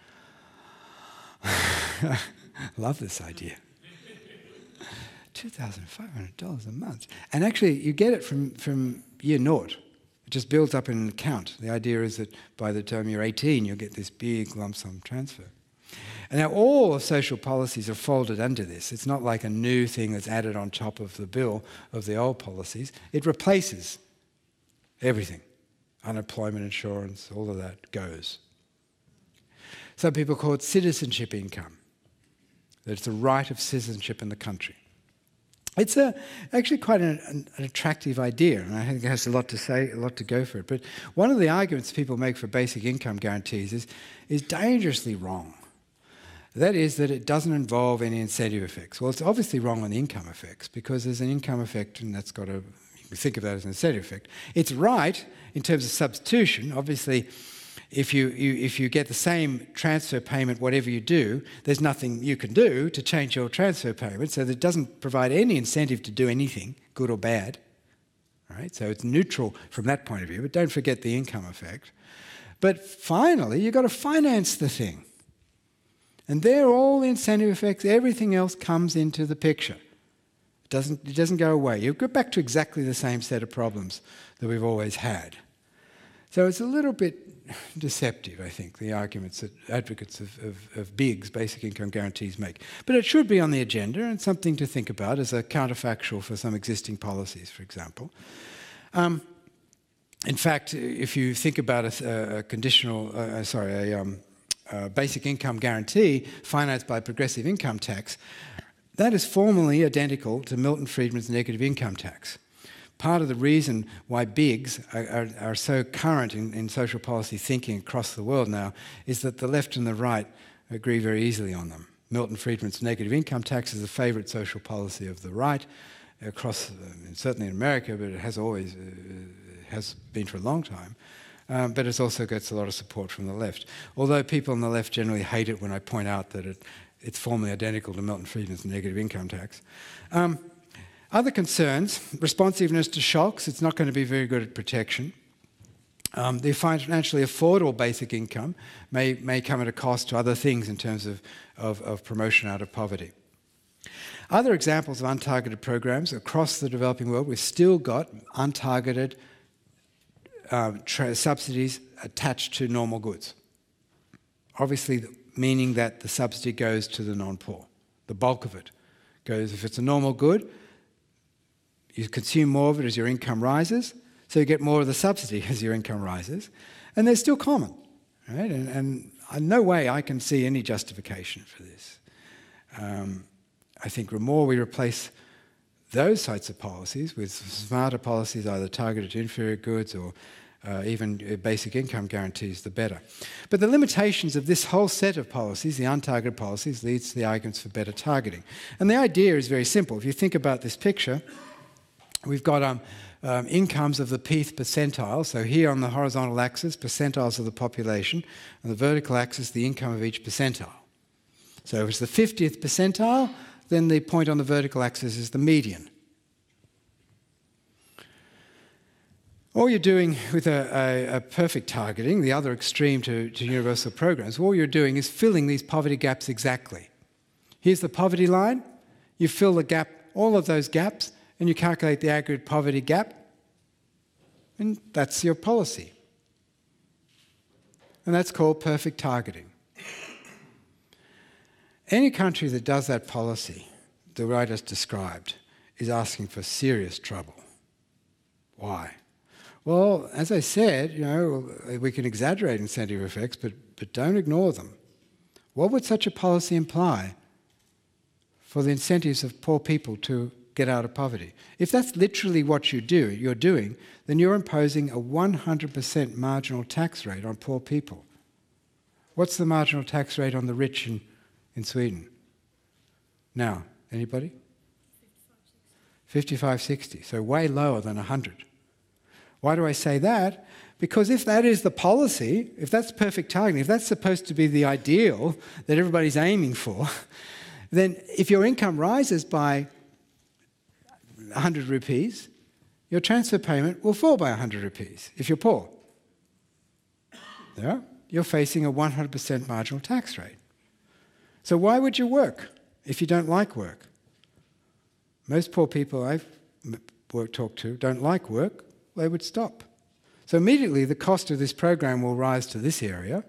love this idea. two thousand five hundred dollars a month. And actually, you get it from, from year naught. It just builds up in an account. The idea is that by the time you're eighteen, you'll get this big lump sum transfer. And now all of social policies are folded under this. It's not like a new thing that's added on top of the bill of the old policies. It replaces everything. Unemployment insurance, all of that goes. Some people call it citizenship income. That it's a right of citizenship in the country. It's a, actually quite an, an, an attractive idea, and I think it has a lot to say, a lot to go for it. But one of the arguments people make for basic income guarantees is, is dangerously wrong. That is that it doesn't involve any incentive effects. Well, it's obviously wrong on the income effects, because there's an income effect, and that's got a, you can think of that as an incentive effect. It's right in terms of substitution. Obviously, if you, you, if you get the same transfer payment, whatever you do, there's nothing you can do to change your transfer payment, so that it doesn't provide any incentive to do anything, good or bad. All right? So it's neutral from that point of view, but don't forget the income effect. But finally, you've got to finance the thing. And there, all the incentive effects, everything else comes into the picture. It doesn't, it doesn't go away. You go back to exactly the same set of problems that we've always had. So it's a little bit deceptive, I think, the arguments that advocates of, of, of B I Gs, basic income guarantees, make. But it should be on the agenda and something to think about as a counterfactual for some existing policies, for example. Um, in fact, if you think about a, a conditional, uh, sorry, a um, uh, basic income guarantee financed by progressive income tax, that is formally identical to Milton Friedman's negative income tax. Part of the reason why B I Gs are, are, are so current in, in social policy thinking across the world now is that the left and the right agree very easily on them. Milton Friedman's negative income tax is a favourite social policy of the right across, uh, certainly in America, but it has always uh, has been for a long time. Um, but it also gets a lot of support from the left. Although people on the left generally hate it when I point out that it, it's formally identical to Milton Friedman's negative income tax. Um, Other concerns, responsiveness to shocks. It's not going to be very good at protection. Um, the financially affordable basic income may, may come at a cost to other things in terms of, of, of promotion out of poverty. Other examples of untargeted programs across the developing world, we've still got untargeted uh, tra- subsidies attached to normal goods. Obviously, meaning that the subsidy goes to the non-poor. The bulk of it goes, if it's a normal good, you consume more of it as your income rises, so you get more of the subsidy as your income rises, and they're still common, right? And, and in no way I can see any justification for this. Um, I think the more we replace those types of policies with smarter policies, either targeted to inferior goods or uh, even basic income guarantees, the better. But the limitations of this whole set of policies, the untargeted policies, leads to the arguments for better targeting. And the idea is very simple. If you think about this picture, we've got um, um, incomes of the P percentile. So here on the horizontal axis, percentiles of the population. On the vertical axis, the income of each percentile. So if it's the fiftieth percentile, then the point on the vertical axis is the median. All you're doing with a, a, a perfect targeting, the other extreme to, to universal programs, all you're doing is filling these poverty gaps exactly. Here's the poverty line. You fill the gap, all of those gaps, and you calculate the aggregate poverty gap, and that's your policy. And that's called perfect targeting. Any country that does that policy, the way I just described, is asking for serious trouble. Why? Well, as I said, you know, we can exaggerate incentive effects, but, but don't ignore them. What would such a policy imply for the incentives of poor people to get out of poverty? If that's literally what you do, you're doing, then you're imposing a one hundred percent marginal tax rate on poor people. What's the marginal tax rate on the rich in, in Sweden? Now, anybody? fifty-five, sixty, so way lower than one hundred. Why do I say that? Because if that is the policy, if that's perfect targeting, if that's supposed to be the ideal that everybody's aiming for, then if your income rises by one hundred rupees, your transfer payment will fall by one hundred rupees if you're poor. Yeah? You're facing a one hundred percent marginal tax rate. So why would you work if you don't like work? Most poor people I've work, talked to don't like work, they would stop. So immediately the cost of this program will rise to this area.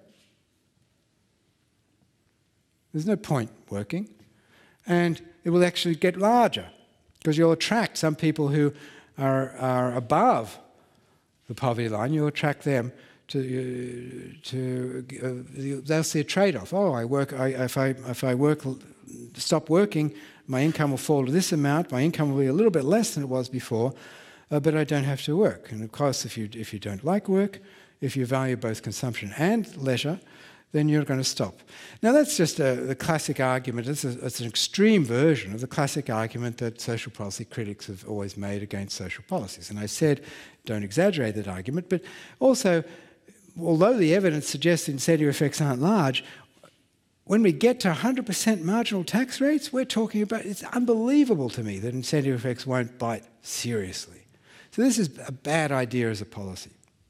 There's no point working. And it will actually get larger because you'll attract some people who are, are above the poverty line. You'll attract them to, uh, to uh, they'll see a trade-off. Oh, I work, I, if, I, if I work, stop working, my income will fall to this amount, my income will be a little bit less than it was before, uh, but I don't have to work. And of course, if you, if you don't like work, if you value both consumption and leisure, then you're going to stop. Now that's just a, the classic argument, it's, a, it's an extreme version of the classic argument that social policy critics have always made against social policies. And I said, don't exaggerate that argument, but also, although the evidence suggests incentive effects aren't large, when we get to one hundred percent marginal tax rates, we're talking about, it's unbelievable to me that incentive effects won't bite seriously. So this is a bad idea as a policy.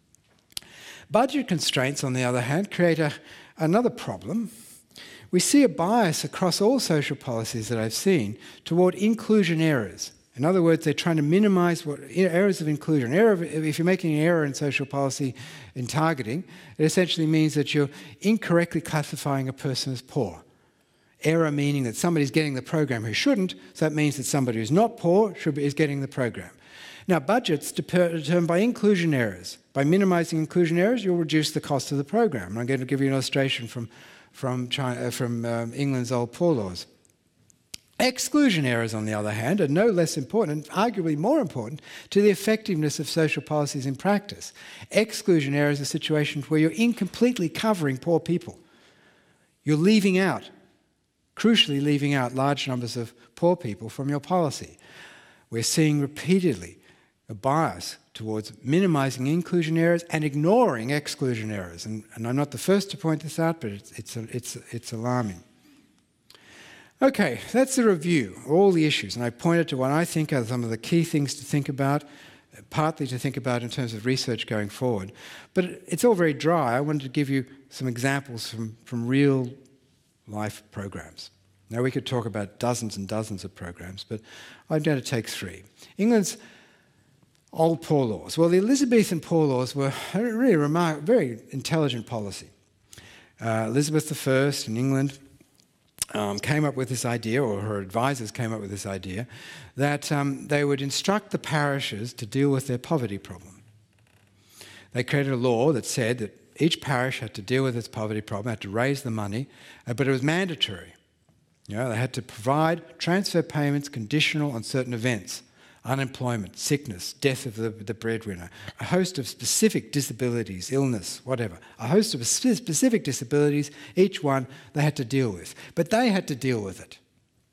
Budget constraints, on the other hand, create a, another problem. We see a bias across all social policies that I've seen toward inclusion errors. In other words, they're trying to minimize what errors of inclusion. Error of, if you're making an error in social policy in targeting, it essentially means that you're incorrectly classifying a person as poor. Error meaning that somebody's getting the program who shouldn't, so that means that somebody who's not poor should be, is getting the program. Now, budgets are determined by inclusion errors. By minimizing inclusion errors, you'll reduce the cost of the program. And I'm going to give you an illustration from, from, China, from um, England's old poor laws. Exclusion errors, on the other hand, are no less important, and arguably more important, to the effectiveness of social policies in practice. Exclusion errors are situations where you're incompletely covering poor people. You're leaving out, crucially leaving out large numbers of poor people from your policy. We're seeing repeatedly a bias towards minimizing inclusion errors and ignoring exclusion errors. And, and I'm not the first to point this out, but it's, it's, it's, it's alarming. Okay, that's the review, all the issues. And I pointed to what I think are some of the key things to think about, partly to think about in terms of research going forward. But it's all very dry. I wanted to give you some examples from, from real life programs. Now, we could talk about dozens and dozens of programs, but I'm going to take three. England's old poor laws. Well, the Elizabethan poor laws were a really remark- very intelligent policy. Uh, Elizabeth the First in England um, came up with this idea, or her advisors came up with this idea, that um, they would instruct the parishes to deal with their poverty problem. They created a law that said that each parish had to deal with its poverty problem, had to raise the money, uh, but it was mandatory. You know, they had to provide transfer payments conditional on certain events: unemployment, sickness, death of the, the breadwinner, a host of specific disabilities, illness, whatever. A host of specific disabilities, each one they had to deal with. But they had to deal with it.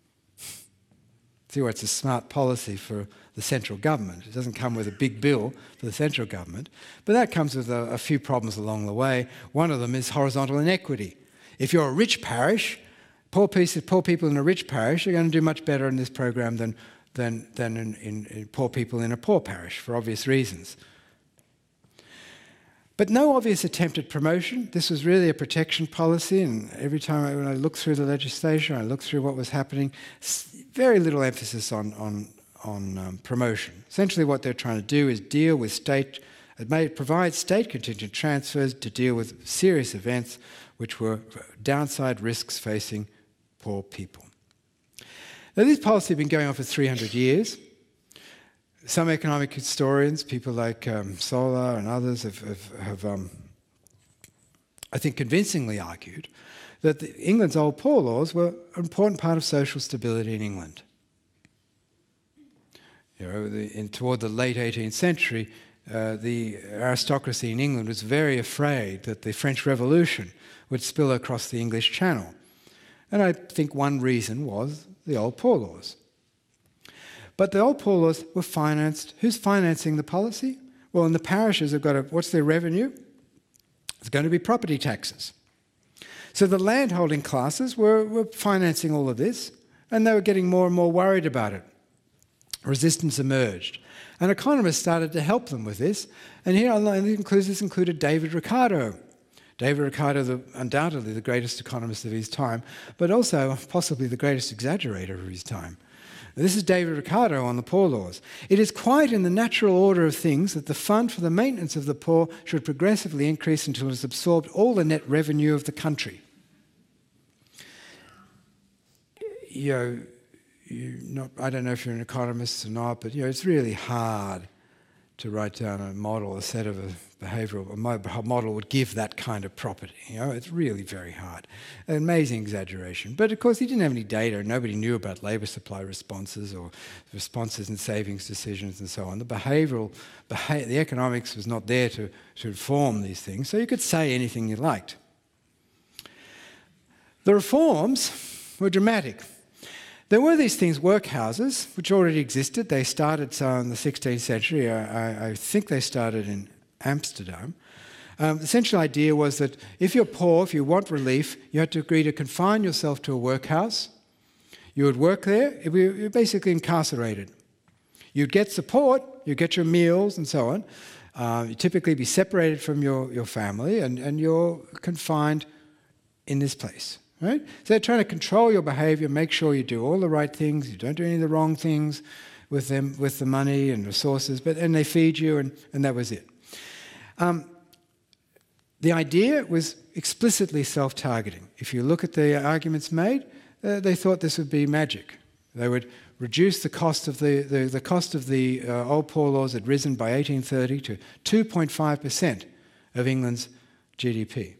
See why it's a smart policy for the central government. It doesn't come with a big bill for the central government, but that comes with a, a few problems along the way. One of them is horizontal inequity. If you're a rich parish, Poor, pieces, poor people in a rich parish are going to do much better in this program than, than, than in, in, in poor people in a poor parish, for obvious reasons. But no obvious attempt at promotion. This was really a protection policy, and every time I, when I looked through the legislation, I looked through what was happening, very little emphasis on, on, on um, promotion. Essentially what they're trying to do is deal with state, it may provide state contingent transfers to deal with serious events which were downside risks facing poor people. Now, this policy had been going on for three hundred years. Some economic historians, people like um, Solar and others, have, have, have um, I think, convincingly argued that the, England's old poor laws were an important part of social stability in England. You know, the, in, toward the late eighteenth century, uh, the aristocracy in England was very afraid that the French Revolution would spill across the English Channel. And I think one reason was the old poor laws. But the old poor laws were financed. Who's financing the policy? Well, in the parishes have got a, what's their revenue? It's going to be property taxes. So the landholding classes were, were financing all of this, and they were getting more and more worried about it. Resistance emerged. And economists started to help them with this. And here includes, this included David Ricardo. David Ricardo, the, undoubtedly the greatest economist of his time, but also possibly the greatest exaggerator of his time. This is David Ricardo on the poor laws. It is quite in the natural order of things that the fund for the maintenance of the poor should progressively increase until it has absorbed all the net revenue of the country. You know, you not, I don't know if you're an economist or not, but you know, it's really hard to write down a model, a set of a behavioural a model would give that kind of property. You know, it's really very hard. An amazing exaggeration. But of course, he didn't have any data. Nobody knew about labour supply responses or responses in savings decisions and so on. The behavioural, beha the economics was not there to, to inform these things, so you could say anything you liked. The reforms were dramatic. There were these things, workhouses, which already existed. They started so in the sixteenth century. I, I think they started in Amsterdam. Um, the essential idea was that if you're poor, if you want relief, you had to agree to confine yourself to a workhouse. You would work there. You're basically incarcerated. You'd get support. You'd get your meals and so on. Uh, you'd typically be separated from your, your family, and, and you're confined in this place. Right? So they're trying to control your behaviour, make sure you do all the right things, you don't do any of the wrong things with them, with the money and resources, but and they feed you, and, and that was it. Um, the idea was explicitly self-targeting. If you look at the arguments made, uh, they thought this would be magic. They would reduce the cost of the, the, the cost of the uh, old poor laws had risen by eighteen thirty to two point five percent of England's G D P.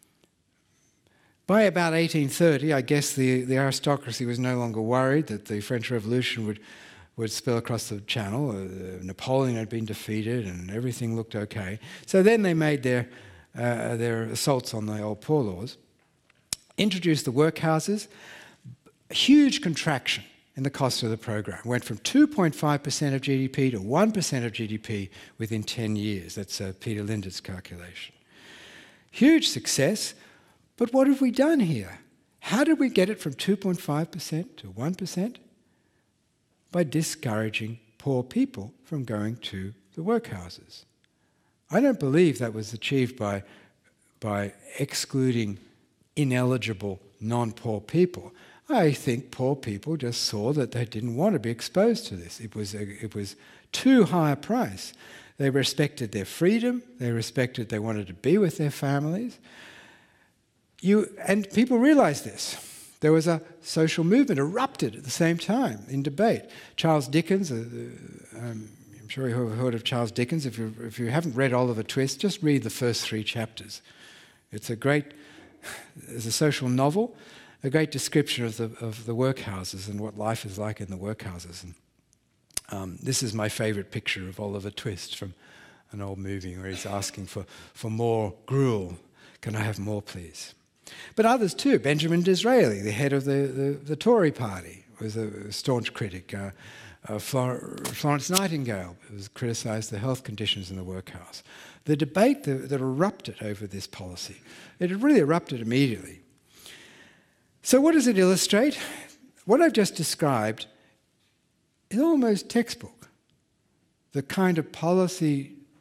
By about eighteen thirty, I guess the, the aristocracy was no longer worried that the French Revolution would, would spill across the Channel. Uh, Napoleon had been defeated and everything looked okay. So then they made their, uh, their assaults on the old poor laws, introduced the workhouses, huge contraction in the cost of the program. Went from two point five percent of G D P to one percent of G D P within ten years. That's uh, Peter Linder's calculation. Huge success. But what have we done here? How did we get it from two point five percent to one percent? By discouraging poor people from going to the workhouses. I don't believe that was achieved by, by excluding ineligible non-poor people. I think poor people just saw that they didn't want to be exposed to this. It was, a, it was too high a price. They respected their freedom. They respected, they wanted to be with their families. You, and people realised this. There was a social movement erupted at the same time in debate. Charles Dickens, uh, um, I'm sure you've heard of Charles Dickens. If you, if you haven't read Oliver Twist, just read the first three chapters. It's a great, it's a social novel, a great description of the, of the workhouses and what life is like in the workhouses. And, um, this is my favourite picture of Oliver Twist from an old movie where he's asking for, for more gruel. Can I have more, please? But others too. Benjamin Disraeli, the head of the, the, the Tory party, was a staunch critic. Uh, uh, Flor Florence Nightingale was criticised the health conditions in the workhouse. The debate that, that erupted over this policy, it really erupted immediately. So what does it illustrate? What I've just described is almost textbook. The kind of policy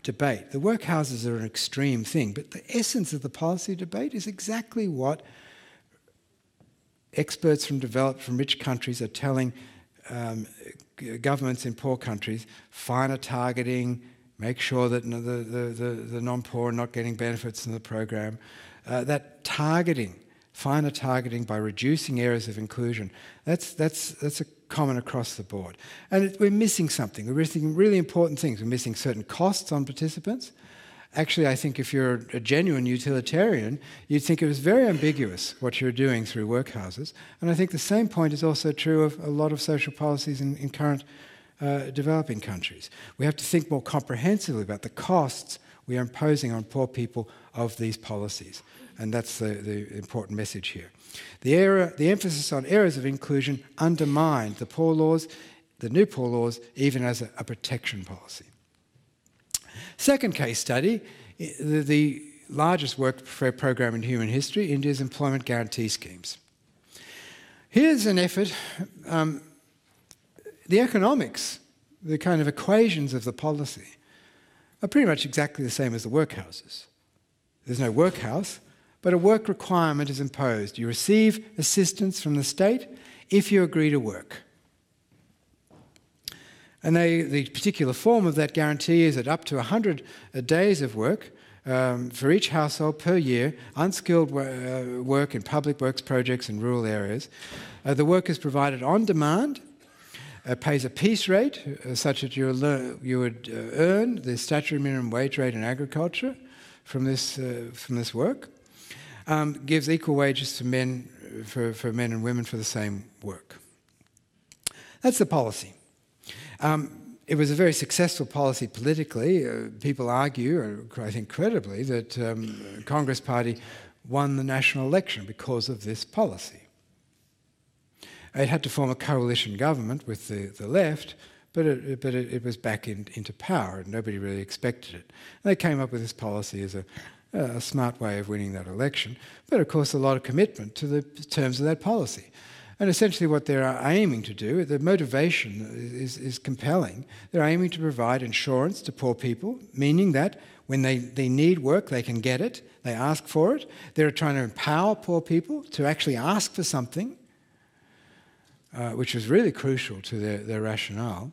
debate. The workhouses are an extreme thing, but the essence of the policy debate is exactly what experts from developed, from rich countries are telling um, governments in poor countries: finer targeting, make sure that the, the, the, the non-poor are not getting benefits in the program. Uh, that targeting, finer targeting by reducing areas of inclusion, that's, that's, that's a common across the board. And it, we're missing something. We're missing really important things. We're missing certain costs on participants. Actually, I think if you're a genuine utilitarian, you'd think it was very ambiguous what you're doing through workhouses. And I think the same point is also true of a lot of social policies in, in current uh, developing countries. We have to think more comprehensively about the costs we are imposing on poor people of these policies. And that's the, the important message here. The, era, the emphasis on areas of inclusion undermined the poor laws, the new poor laws, even as a, a protection policy. Second case study, the, the largest work program in human history, India's employment guarantee schemes. Here's an effort, um, the economics, the kind of equations of the policy are pretty much exactly the same as the workhouses. There's no workhouse, but a work requirement is imposed. You receive assistance from the state if you agree to work. And they, the particular form of that guarantee is that up to one hundred days of work um, for each household per year, unskilled uh, work in public works projects in rural areas. Uh, the work is provided on demand, uh, pays a piece rate uh, such that you, you would uh, earn the statutory minimum wage rate in agriculture from this, uh, from this work, um, gives equal wages to men, for, for men and women for the same work. That's the policy. Um, it was a very successful policy politically. Uh, people argue, I think credibly, that um, the Congress Party won the national election because of this policy. It had to form a coalition government with the, the left, but it, but it, it was back in, into power and nobody really expected it. And they came up with this policy as a, a smart way of winning that election, but of course a lot of commitment to the terms of that policy. And essentially what they're aiming to do, the motivation is, is compelling. They're aiming to provide insurance to poor people, meaning that when they, they need work, they can get it, they ask for it. They're trying to empower poor people to actually ask for something, uh, which is really crucial to their, their rationale.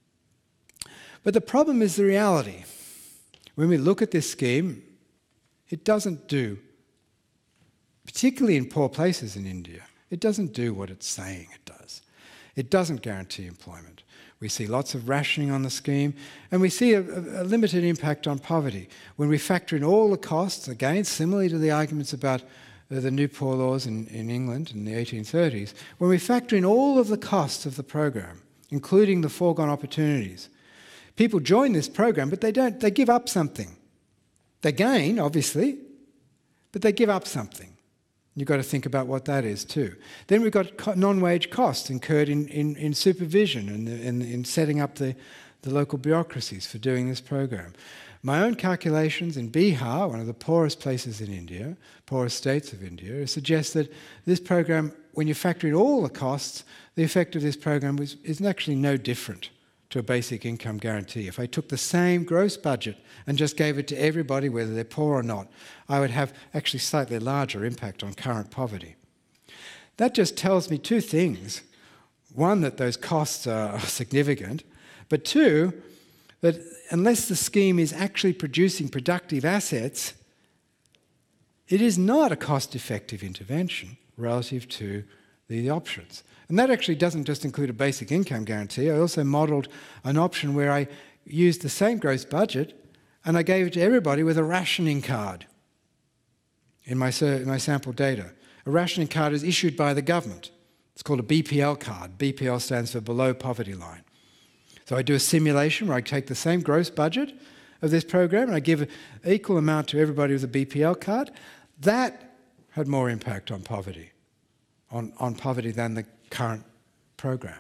But the problem is the reality. When we look at this scheme, it doesn't do, particularly in poor places in India, it doesn't do what it's saying it does. It doesn't guarantee employment. We see lots of rationing on the scheme, and we see a, a, a limited impact on poverty. When we factor in all the costs, again, similarly to the arguments about uh, the new poor laws in, in England in the eighteen thirties, when we factor in all of the costs of the program, including the foregone opportunities, people join this program, but they don't, they give up something. They gain, obviously, but they give up something. You've got to think about what that is too. Then we've got non-wage costs incurred in, in, in supervision and in, in setting up the, the local bureaucracies for doing this program. My own calculations in Bihar, one of the poorest places in India, poorest states of India, suggest that this program, when you factor in all the costs, the effect of this program was, is actually no different to a basic income guarantee. If I took the same gross budget and just gave it to everybody, whether they're poor or not, I would have actually slightly larger impact on current poverty. That just tells me two things. One, that those costs are significant, but two, that unless the scheme is actually producing productive assets, it is not a cost-effective intervention relative to the options. And that actually doesn't just include a basic income guarantee. I also modelled an option where I used the same gross budget and I gave it to everybody with a rationing card in my, in my sample data. A rationing card is issued by the government. It's called a B P L card. B P L stands for below poverty line. So I do a simulation where I take the same gross budget of this program and I give an equal amount to everybody with a B P L card. That had more impact on poverty, on, on poverty than the current program.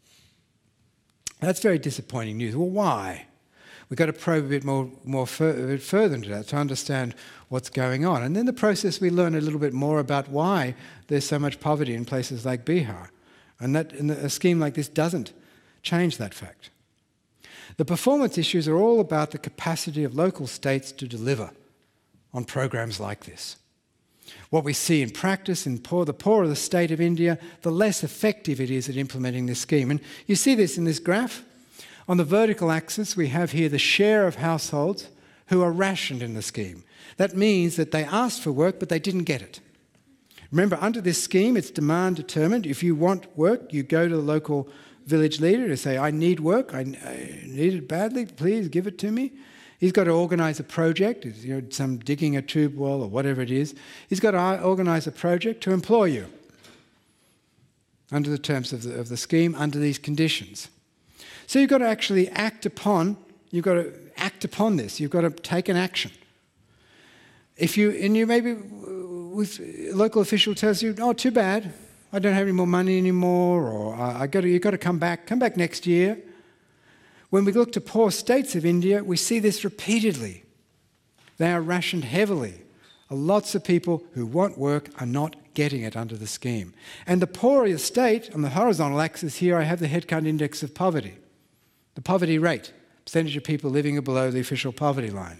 That's very disappointing news. Well, why? We've got to probe a bit more, more fur a bit further into that to understand what's going on. And in the process, we learn a little bit more about why there's so much poverty in places like Bihar. And that and a scheme like this doesn't change that fact. The performance issues are all about the capacity of local states to deliver on programs like this. What we see in practice, in poor, the poorer the state of India, the less effective it is at implementing this scheme. And you see this in this graph. On the vertical axis, we have here the share of households who are rationed in the scheme. That means that they asked for work, but they didn't get it. Remember, under this scheme, it's demand determined. If you want work, you go to the local village leader to say, I need work, I, I need it badly, please give it to me. He's got to organise a project, you know, some digging a tube well or whatever it is. He's got to organise a project to employ you under the terms of the, of the scheme, under these conditions. So you've got to actually act upon, you've got to act upon this. You've got to take an action. If you, and you maybe, with a local official tells you, oh, too bad, I don't have any more money anymore, or I got to, you've got to come back, come back next year. When we look to poor states of India, we see this repeatedly. They are rationed heavily. Lots of people who want work are not getting it under the scheme. And the poorer the state, on the horizontal axis here, I have the headcount index of poverty, the poverty rate, percentage of people living below the official poverty line.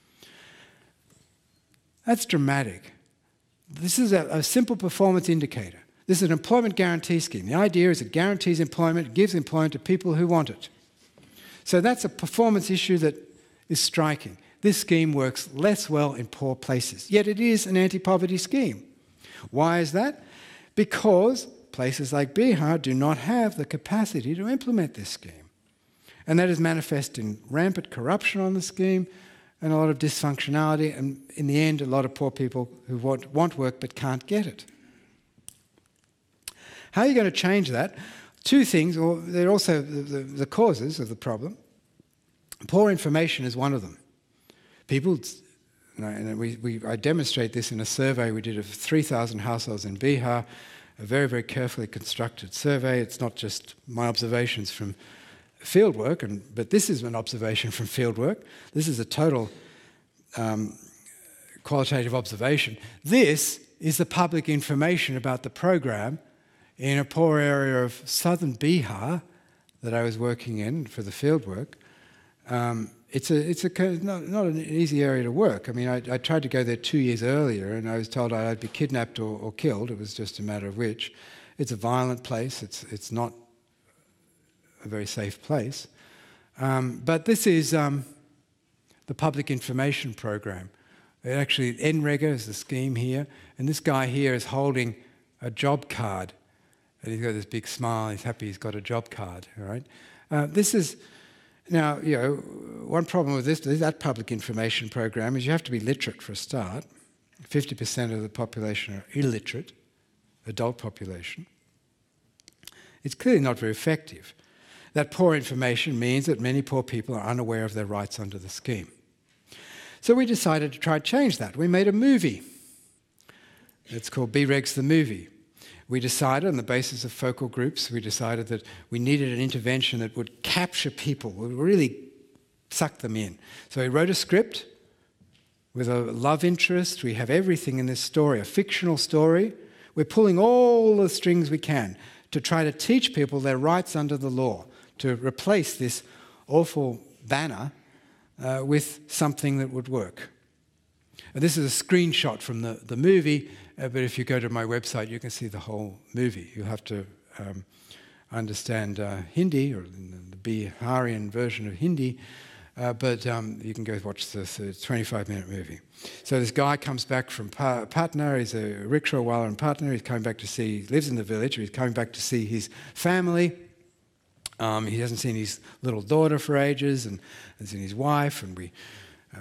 That's dramatic. This is a, a simple performance indicator. This is an employment guarantee scheme. The idea is it guarantees employment, it gives employment to people who want it. So that's a performance issue that is striking. This scheme works less well in poor places, yet it is an anti-poverty scheme. Why is that? Because places like Bihar do not have the capacity to implement this scheme. And that is manifest in rampant corruption on the scheme and a lot of dysfunctionality, and in the end, a lot of poor people who want, want work but can't get it. How are you going to change that? Two things, or they're also the, the, the causes of the problem. Poor information is one of them. People, you know, and we, we, I demonstrate this in a survey we did of three thousand households in Bihar, a very, very carefully constructed survey. It's not just my observations from fieldwork, and, but this is an observation from fieldwork. This is a total um, qualitative observation. This is the public information about the program in a poor area of southern Bihar that I was working in for the fieldwork. Um, it's a, it's a not, not an easy area to work. I mean, I, I tried to go there two years earlier, and I was told I'd be kidnapped or, or killed. It was just a matter of which. It's a violent place. It's it's not a very safe place. Um, but this is um, the public information program. It actually, N REGA is the scheme here, and this guy here is holding a job card. And he's got this big smile, he's happy he's got a job card, all right? Uh, this is, now, you know, one problem with this, that public information program is you have to be literate for a start. fifty percent of the population are illiterate, adult population. It's clearly not very effective. That poor information means that many poor people are unaware of their rights under the scheme. So we decided to try to change that. We made a movie. It's called B REGS the Movie. We decided, on the basis of focal groups, we decided that we needed an intervention that would capture people, would really suck them in. So we wrote a script with a love interest. We have everything in this story, a fictional story. We're pulling all the strings we can to try to teach people their rights under the law, to replace this awful banner uh, with something that would work. And this is a screenshot from the, the movie, uh, but if you go to my website, you can see the whole movie. You'll have to um, understand uh, Hindi, or the Biharian version of Hindi, uh, but um, you can go watch this twenty-five minute movie. So this guy comes back from pa Patna, he's a rickshaw while in Patna, he's coming back to see, he lives in the village, he's coming back to see his family. Um, he hasn't seen his little daughter for ages, and hasn't seen his wife, and we... Uh,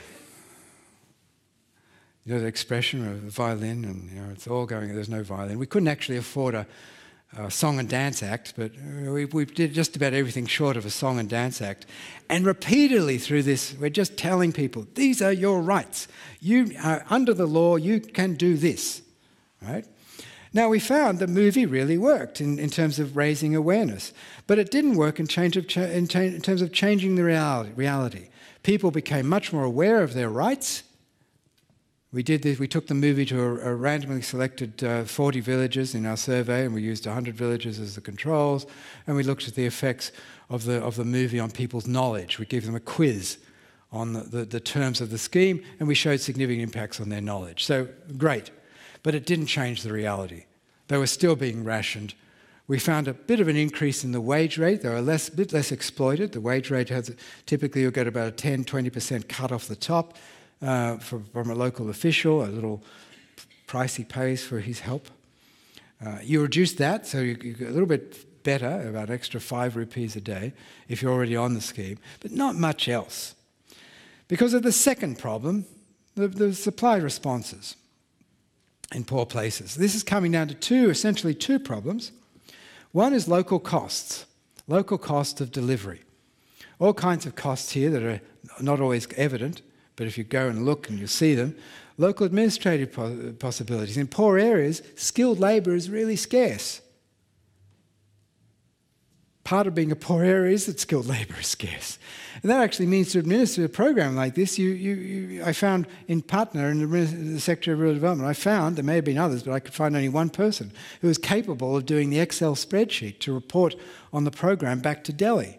You know the expression of the violin, and you know it's all going. There's no violin. We couldn't actually afford a, a song and dance act, but we, we did just about everything short of a song and dance act. And repeatedly through this, we're just telling people, these are your rights. You are under the law. You can do this, right? Now we found the movie really worked in, in terms of raising awareness, but it didn't work in, change of cha in, in terms of changing the reality. reality. People became much more aware of their rights. We did this, we took the movie to a, a randomly selected uh, forty villages in our survey, and we used one hundred villages as the controls, and we looked at the effects of the, of the movie on people's knowledge. We gave them a quiz on the, the, the terms of the scheme, and we showed significant impacts on their knowledge. So, great. But it didn't change the reality. They were still being rationed. We found a bit of an increase in the wage rate. They were less, a bit less exploited. The wage rate has typically you'll get about a ten, twenty percent cut off the top uh, from, from a local official, a little price he pays for his help. Uh, you reduce that, so you, you get a little bit better, about an extra five rupees a day, if you're already on the scheme, but not much else. Because of the second problem, the, the supply responses in poor places. This is coming down to two, essentially two problems. One is local costs, local cost of delivery. All kinds of costs here that are not always evident, but if you go and look and you see them. Local administrative po- possibilities. In poor areas, skilled labour is really scarce. Part of being a poor area is that skilled labour is scarce. And that actually means to administer a program like this, you, you, you, I found in Patna, in the, the Secretary of Rural Development, I found, there may have been others, but I could find only one person who was capable of doing the Excel spreadsheet to report on the program back to Delhi.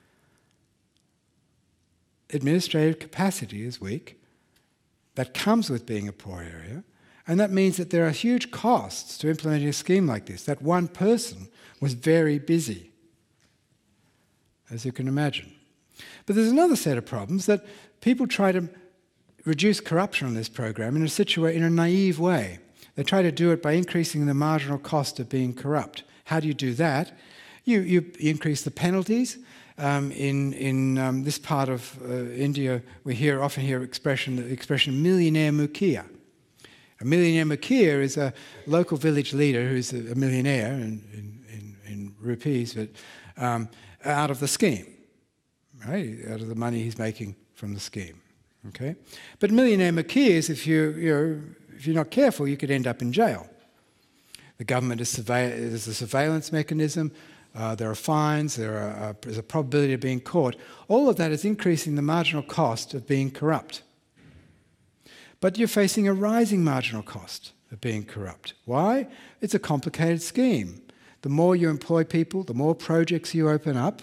Administrative capacity is weak. That comes with being a poor area. And that means that there are huge costs to implementing a scheme like this. That one person was very busy, as you can imagine. But there's another set of problems that people try to reduce corruption on this program in a situa- in a naive way. They try to do it by increasing the marginal cost of being corrupt. How do you do that? You, you increase the penalties. Um, in in um, this part of uh, India, we hear often hear expression the expression millionaire mukhia. A millionaire mukhia is a local village leader who's a, a millionaire in, in, in, in rupees, but um, out of the scheme, right? Out of the money he's making from the scheme. Okay, but millionaire mukhias, if you you know, if you're not careful, you could end up in jail. The government is surveil- is a surveillance mechanism. Uh, there are fines, there are, uh, there's a probability of being caught. All of that is increasing the marginal cost of being corrupt. But you're facing a rising marginal cost of being corrupt. Why? It's a complicated scheme. The more you employ people, the more projects you open up,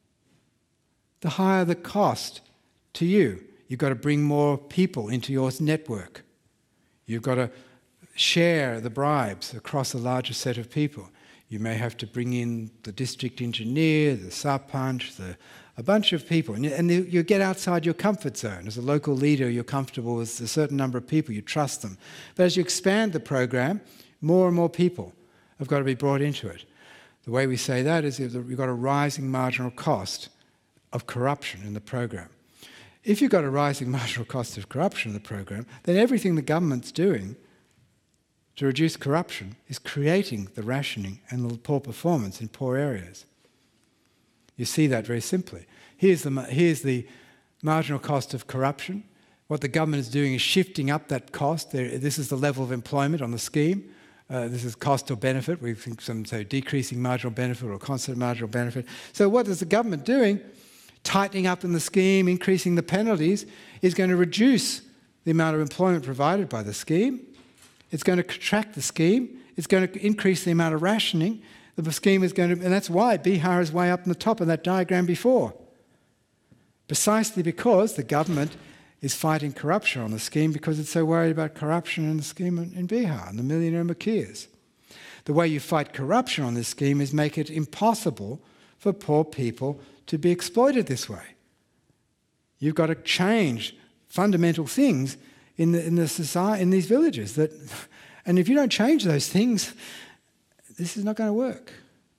the higher the cost to you. You've got to bring more people into your network. You've got to share the bribes across a larger set of people. You may have to bring in the district engineer, the sarpanch, the, a bunch of people. And, you, and you get outside your comfort zone. As a local leader, you're comfortable with a certain number of people. You trust them. But as you expand the program, more and more people have got to be brought into it. The way we say that is you've got a rising marginal cost of corruption in the program. If you've got a rising marginal cost of corruption in the program, then everything the government's doing to reduce corruption is creating the rationing and the poor performance in poor areas. You see that very simply. Here's the, here's the marginal cost of corruption. What the government is doing is shifting up that cost. There, this is the level of employment on the scheme. Uh, this is cost or benefit. We think some say decreasing marginal benefit or constant marginal benefit. So what is the government doing? Tightening up in the scheme, increasing the penalties, is going to reduce the amount of employment provided by the scheme. It's going to contract the scheme. It's going to increase the amount of rationing. The scheme is going to, and that's why Bihar is way up on the top of that diagram before. Precisely because the government is fighting corruption on the scheme because it's so worried about corruption in the scheme in, in Bihar and the millionaire mukhias. The way you fight corruption on this scheme is make it impossible for poor people to be exploited this way. You've got to change fundamental things in the in the society, in these villages, that, and if you don't change those things, this is not going to work.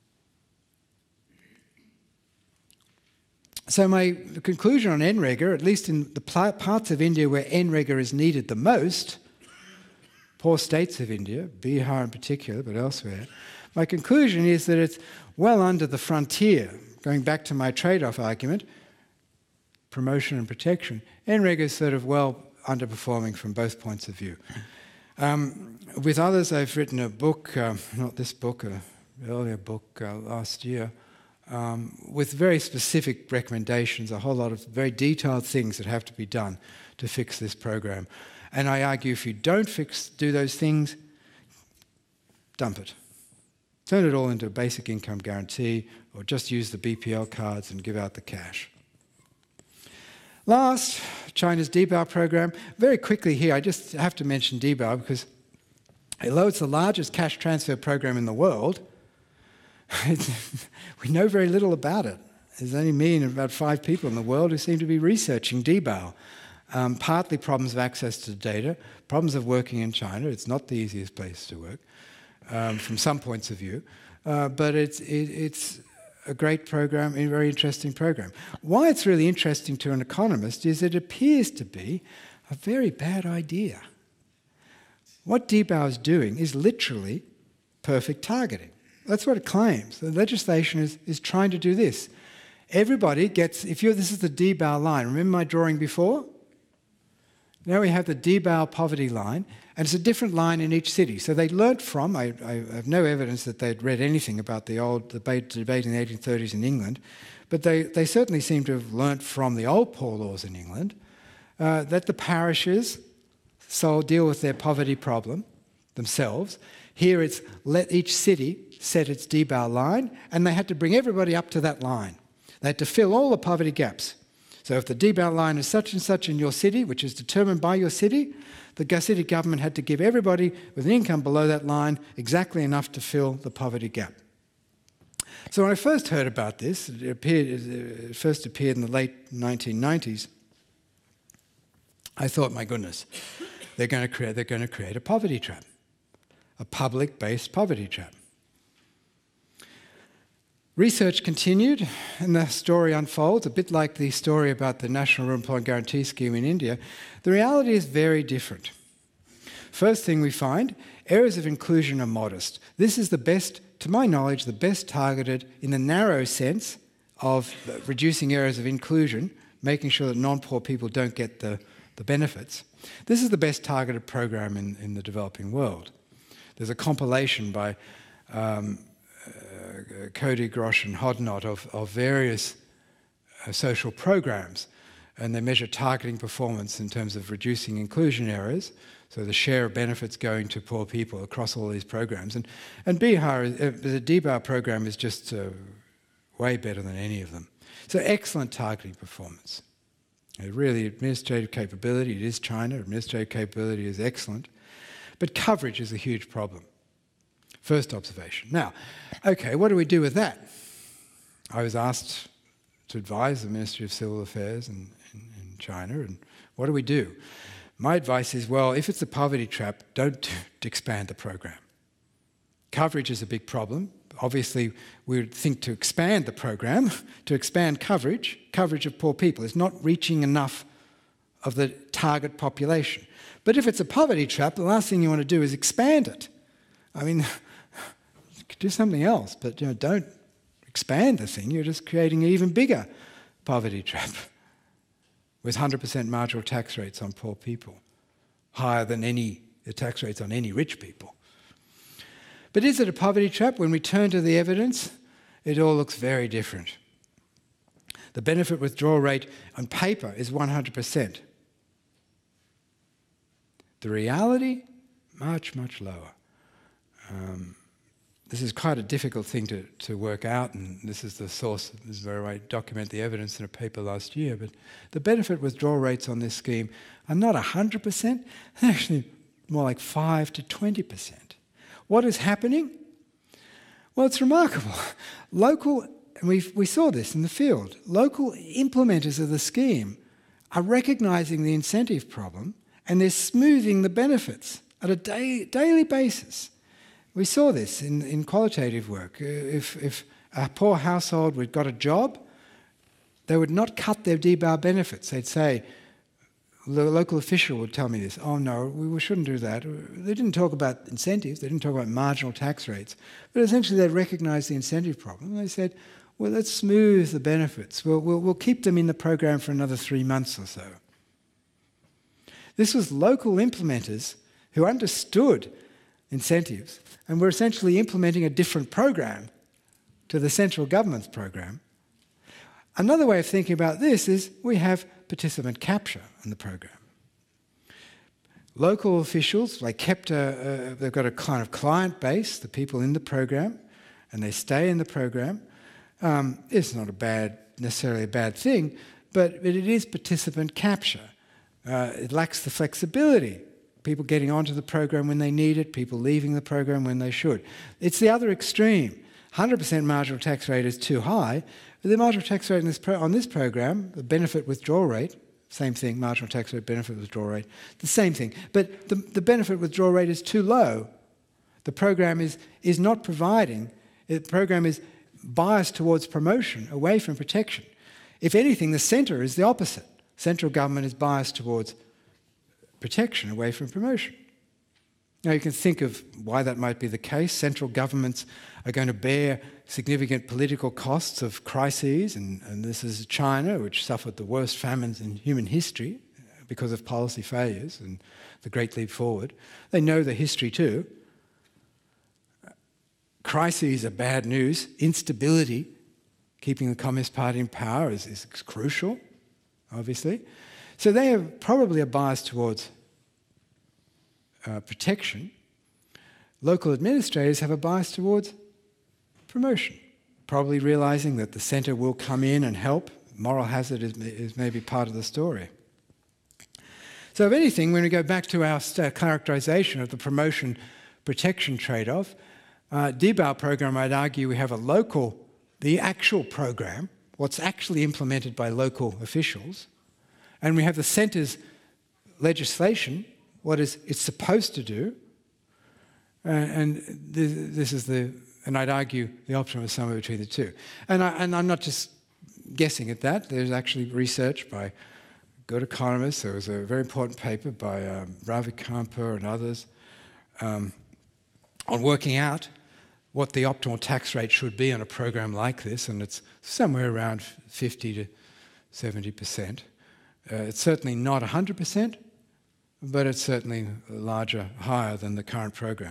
So my conclusion on N REGA, at least in the parts of India where N REGA is needed the most, poor states of India, Bihar in particular, but elsewhere, my conclusion is that it's well under the frontier. Going back to my trade-off argument, promotion and protection, N REGA is sort of well underperforming from both points of view. Um, with others, I've written a book, uh, not this book, an earlier book uh, last year, um, with very specific recommendations, a whole lot of very detailed things that have to be done to fix this program. And I argue if you don't fix, do those things, dump it. Turn it all into a basic income guarantee, or just use the B P L cards and give out the cash. Last, China's D B A O program. Very quickly here, I just have to mention D B A O because although it's the largest cash transfer program in the world, we know very little about it. There's only me and about five people in the world who seem to be researching D B A O. Um, partly problems of access to data, problems of working in China. It's not the easiest place to work um, from some points of view, uh, but it's, it, it's a great program, a very interesting program. Why it's really interesting to an economist is it appears to be a very bad idea. What D B A O is doing is literally perfect targeting. That's what it claims. The legislation is, is trying to do this. Everybody gets, if you're, this is the D B A O line. Remember my drawing before? Now we have the D B A O poverty line, and it's a different line in each city. So they learnt from, I, I have no evidence that they'd read anything about the old debate, debate in the eighteen thirties in England, but they, they certainly seem to have learnt from the old poor laws in England uh, that the parishes so deal with their poverty problem themselves. Here it's let each city set its D B A O line, and they had to bring everybody up to that line. They had to fill all the poverty gaps. So if the D B A O line is such and such in your city, which is determined by your city, the city government had to give everybody with an income below that line exactly enough to fill the poverty gap. So when I first heard about this, it, appeared, it first appeared in the late nineteen nineties, I thought, my goodness, they're going to create, they're going to create a poverty trap, a public-based poverty trap. Research continued, and the story unfolds, a bit like the story about the National Rural Employment Guarantee Scheme in India. The reality is very different. First thing we find, areas of inclusion are modest. This is the best, to my knowledge, the best targeted in the narrow sense of reducing areas of inclusion, making sure that non-poor people don't get the, the benefits. This is the best targeted program in, in the developing world. There's a compilation by um, Uh, Cody, Grosh and Hodnott of, of various uh, social programs, and they measure targeting performance in terms of reducing inclusion errors, so the share of benefits going to poor people across all these programs. And, and B H A R, uh, the D B A O program is just uh, way better than any of them. So excellent targeting performance. It really, administrative capability, it is China, administrative capability is excellent, but coverage is a huge problem. First observation. Now, okay, what do we do with that? I was asked to advise the Ministry of Civil Affairs in, in, in China, and what do we do? My advice is, well, if it's a poverty trap, don't expand the program. Coverage is a big problem. Obviously, we would think to expand the program, to expand coverage, coverage of poor people. It's not reaching enough of the target population. But if it's a poverty trap, the last thing you want to do is expand it. I mean, do something else, but you know, don't expand the thing. You're just creating an even bigger poverty trap with one hundred percent marginal tax rates on poor people, higher than any the tax rates on any rich people. But is it a poverty trap? When we turn to the evidence, it all looks very different. The benefit withdrawal rate on paper is one hundred percent. The reality, much, much lower. Um, this is quite a difficult thing to, to work out, and this is the source, this is where I document the evidence in a paper last year, but the benefit withdrawal rates on this scheme are not one hundred percent, they're actually more like five to twenty percent. What is happening? Well, it's remarkable. Local, and we we saw this in the field, local implementers of the scheme are recognising the incentive problem, and they're smoothing the benefits at a day, daily basis. We saw this in, in qualitative work. If, if a poor household had got a job, they would not cut their D B A O benefits. They'd say, the local official would tell me this, oh no, we shouldn't do that. They didn't talk about incentives, they didn't talk about marginal tax rates, but essentially they recognised the incentive problem. And they said, well, let's smooth the benefits. We'll, we'll, we'll keep them in the program for another three months or so. This was local implementers who understood incentives and were essentially implementing a different program to the central government's program. Another way of thinking about this is we have participant capture in the program. Local officials, they kept a, a, they've got a kind of client base, the people in the program, and they stay in the program. Um, it's not a bad, necessarily a bad thing, but it is participant capture. Uh, it lacks the flexibility. People getting onto the program when they need it, people leaving the program when they should. It's the other extreme. one hundred percent marginal tax rate is too high. But the marginal tax rate in this pro on this program, the benefit withdrawal rate, same thing, marginal tax rate, benefit withdrawal rate, the same thing. But the, the benefit withdrawal rate is too low. The program is, is not providing, the program is biased towards promotion, away from protection. If anything, the centre is the opposite. Central government is biased towards protection, away from promotion. Now you can think of why that might be the case. Central governments are going to bear significant political costs of crises, and, and this is China, which suffered the worst famines in human history because of policy failures and the Great Leap Forward. They know the history too. Crises are bad news. Instability, keeping the Communist Party in power, is, is crucial, obviously. So they have probably a bias towards uh, protection. Local administrators have a bias towards promotion, probably realising that the centre will come in and help. Moral hazard is, is maybe part of the story. So if anything, when we go back to our characterisation of the promotion-protection trade-off, uh, Debao program, I'd argue we have a local, the actual program, what's actually implemented by local officials, and we have the centre's legislation, what is it's supposed to do, uh, and this, this is the, and I'd argue the optimum is somewhere between the two. And, I, and I'm not just guessing at that. There's actually research by good economists. There was a very important paper by um, Ravallion and others um, on working out what the optimal tax rate should be on a program like this, and it's somewhere around fifty to seventy percent. Uh, it's certainly not one hundred percent, but it's certainly larger, higher than the current program.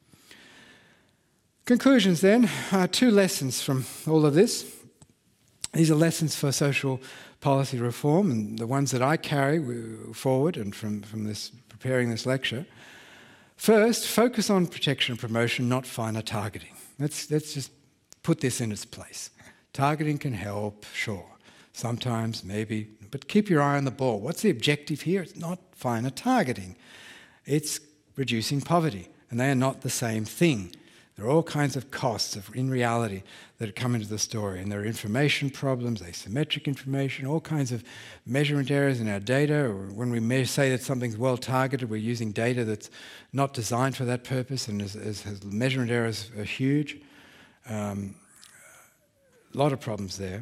Conclusions then, uh, two lessons from all of this. These are lessons for social policy reform, and the ones that I carry forward and from, from this, preparing this lecture. First, focus on protection and promotion, not finer targeting. Let's, let's just put this in its place. Targeting can help, sure. Sometimes, maybe, but keep your eye on the ball. What's the objective here? It's not finer targeting. It's reducing poverty, and they are not the same thing. There are all kinds of costs of, in reality that come into the story, and there are information problems, asymmetric information, all kinds of measurement errors in our data, or when we say that something's well targeted, we're using data that's not designed for that purpose, and as, as, as measurement errors are huge. Um, a lot of problems there.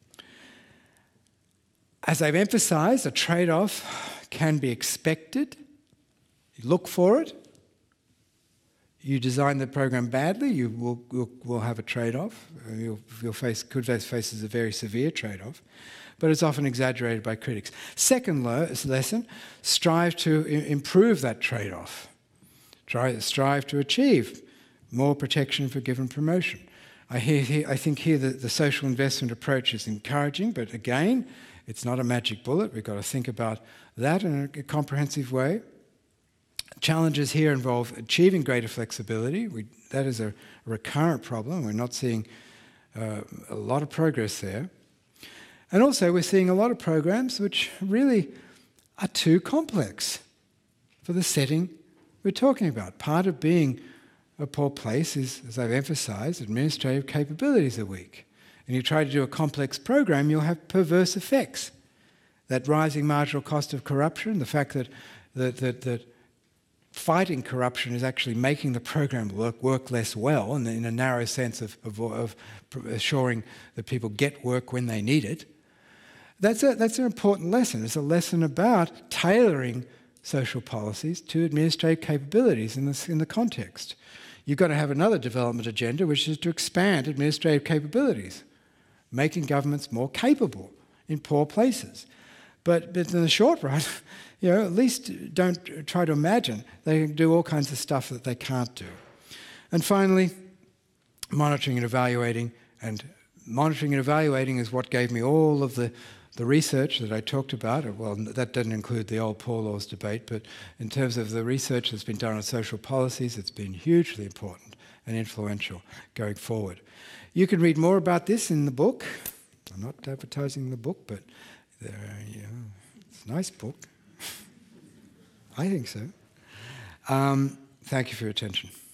As I've emphasised, a trade-off can be expected. You look for it. You design the program badly, you will, will, will have a trade-off. You'll, you'll face, could face faces a very severe trade-off, but it's often exaggerated by critics. Second lesson, strive to improve that trade-off. Try, strive to achieve more protection for given promotion. I, hear, I think here that the social investment approach is encouraging, but again, it's not a magic bullet. We've got to think about that in a comprehensive way. Challenges here involve achieving greater flexibility. We, that is a, a recurrent problem. We're not seeing uh, a lot of progress there. And also we're seeing a lot of programs which really are too complex for the setting we're talking about. Part of being a poor place is, as I've emphasised, administrative capabilities are weak. And you try to do a complex program, you'll have perverse effects. That rising marginal cost of corruption, the fact that, that, that, that fighting corruption is actually making the program work, work less well, and in a narrow sense of, of, of assuring that people get work when they need it. That's, a, that's an important lesson. It's a lesson about tailoring social policies to administrative capabilities in, this, in the context. You've got to have another development agenda, which is to expand administrative capabilities, making governments more capable in poor places. But, but in the short run, you know, at least don't try to imagine they can do all kinds of stuff that they can't do. And finally, monitoring and evaluating. And monitoring and evaluating is what gave me all of the, The research that I talked about, well, that doesn't include the old poor laws debate, but in terms of the research that's been done on social policies, it's been hugely important and influential going forward. You can read more about this in the book. I'm not advertising the book, but there, you know, it's a nice book. I think so. Um, thank you for your attention.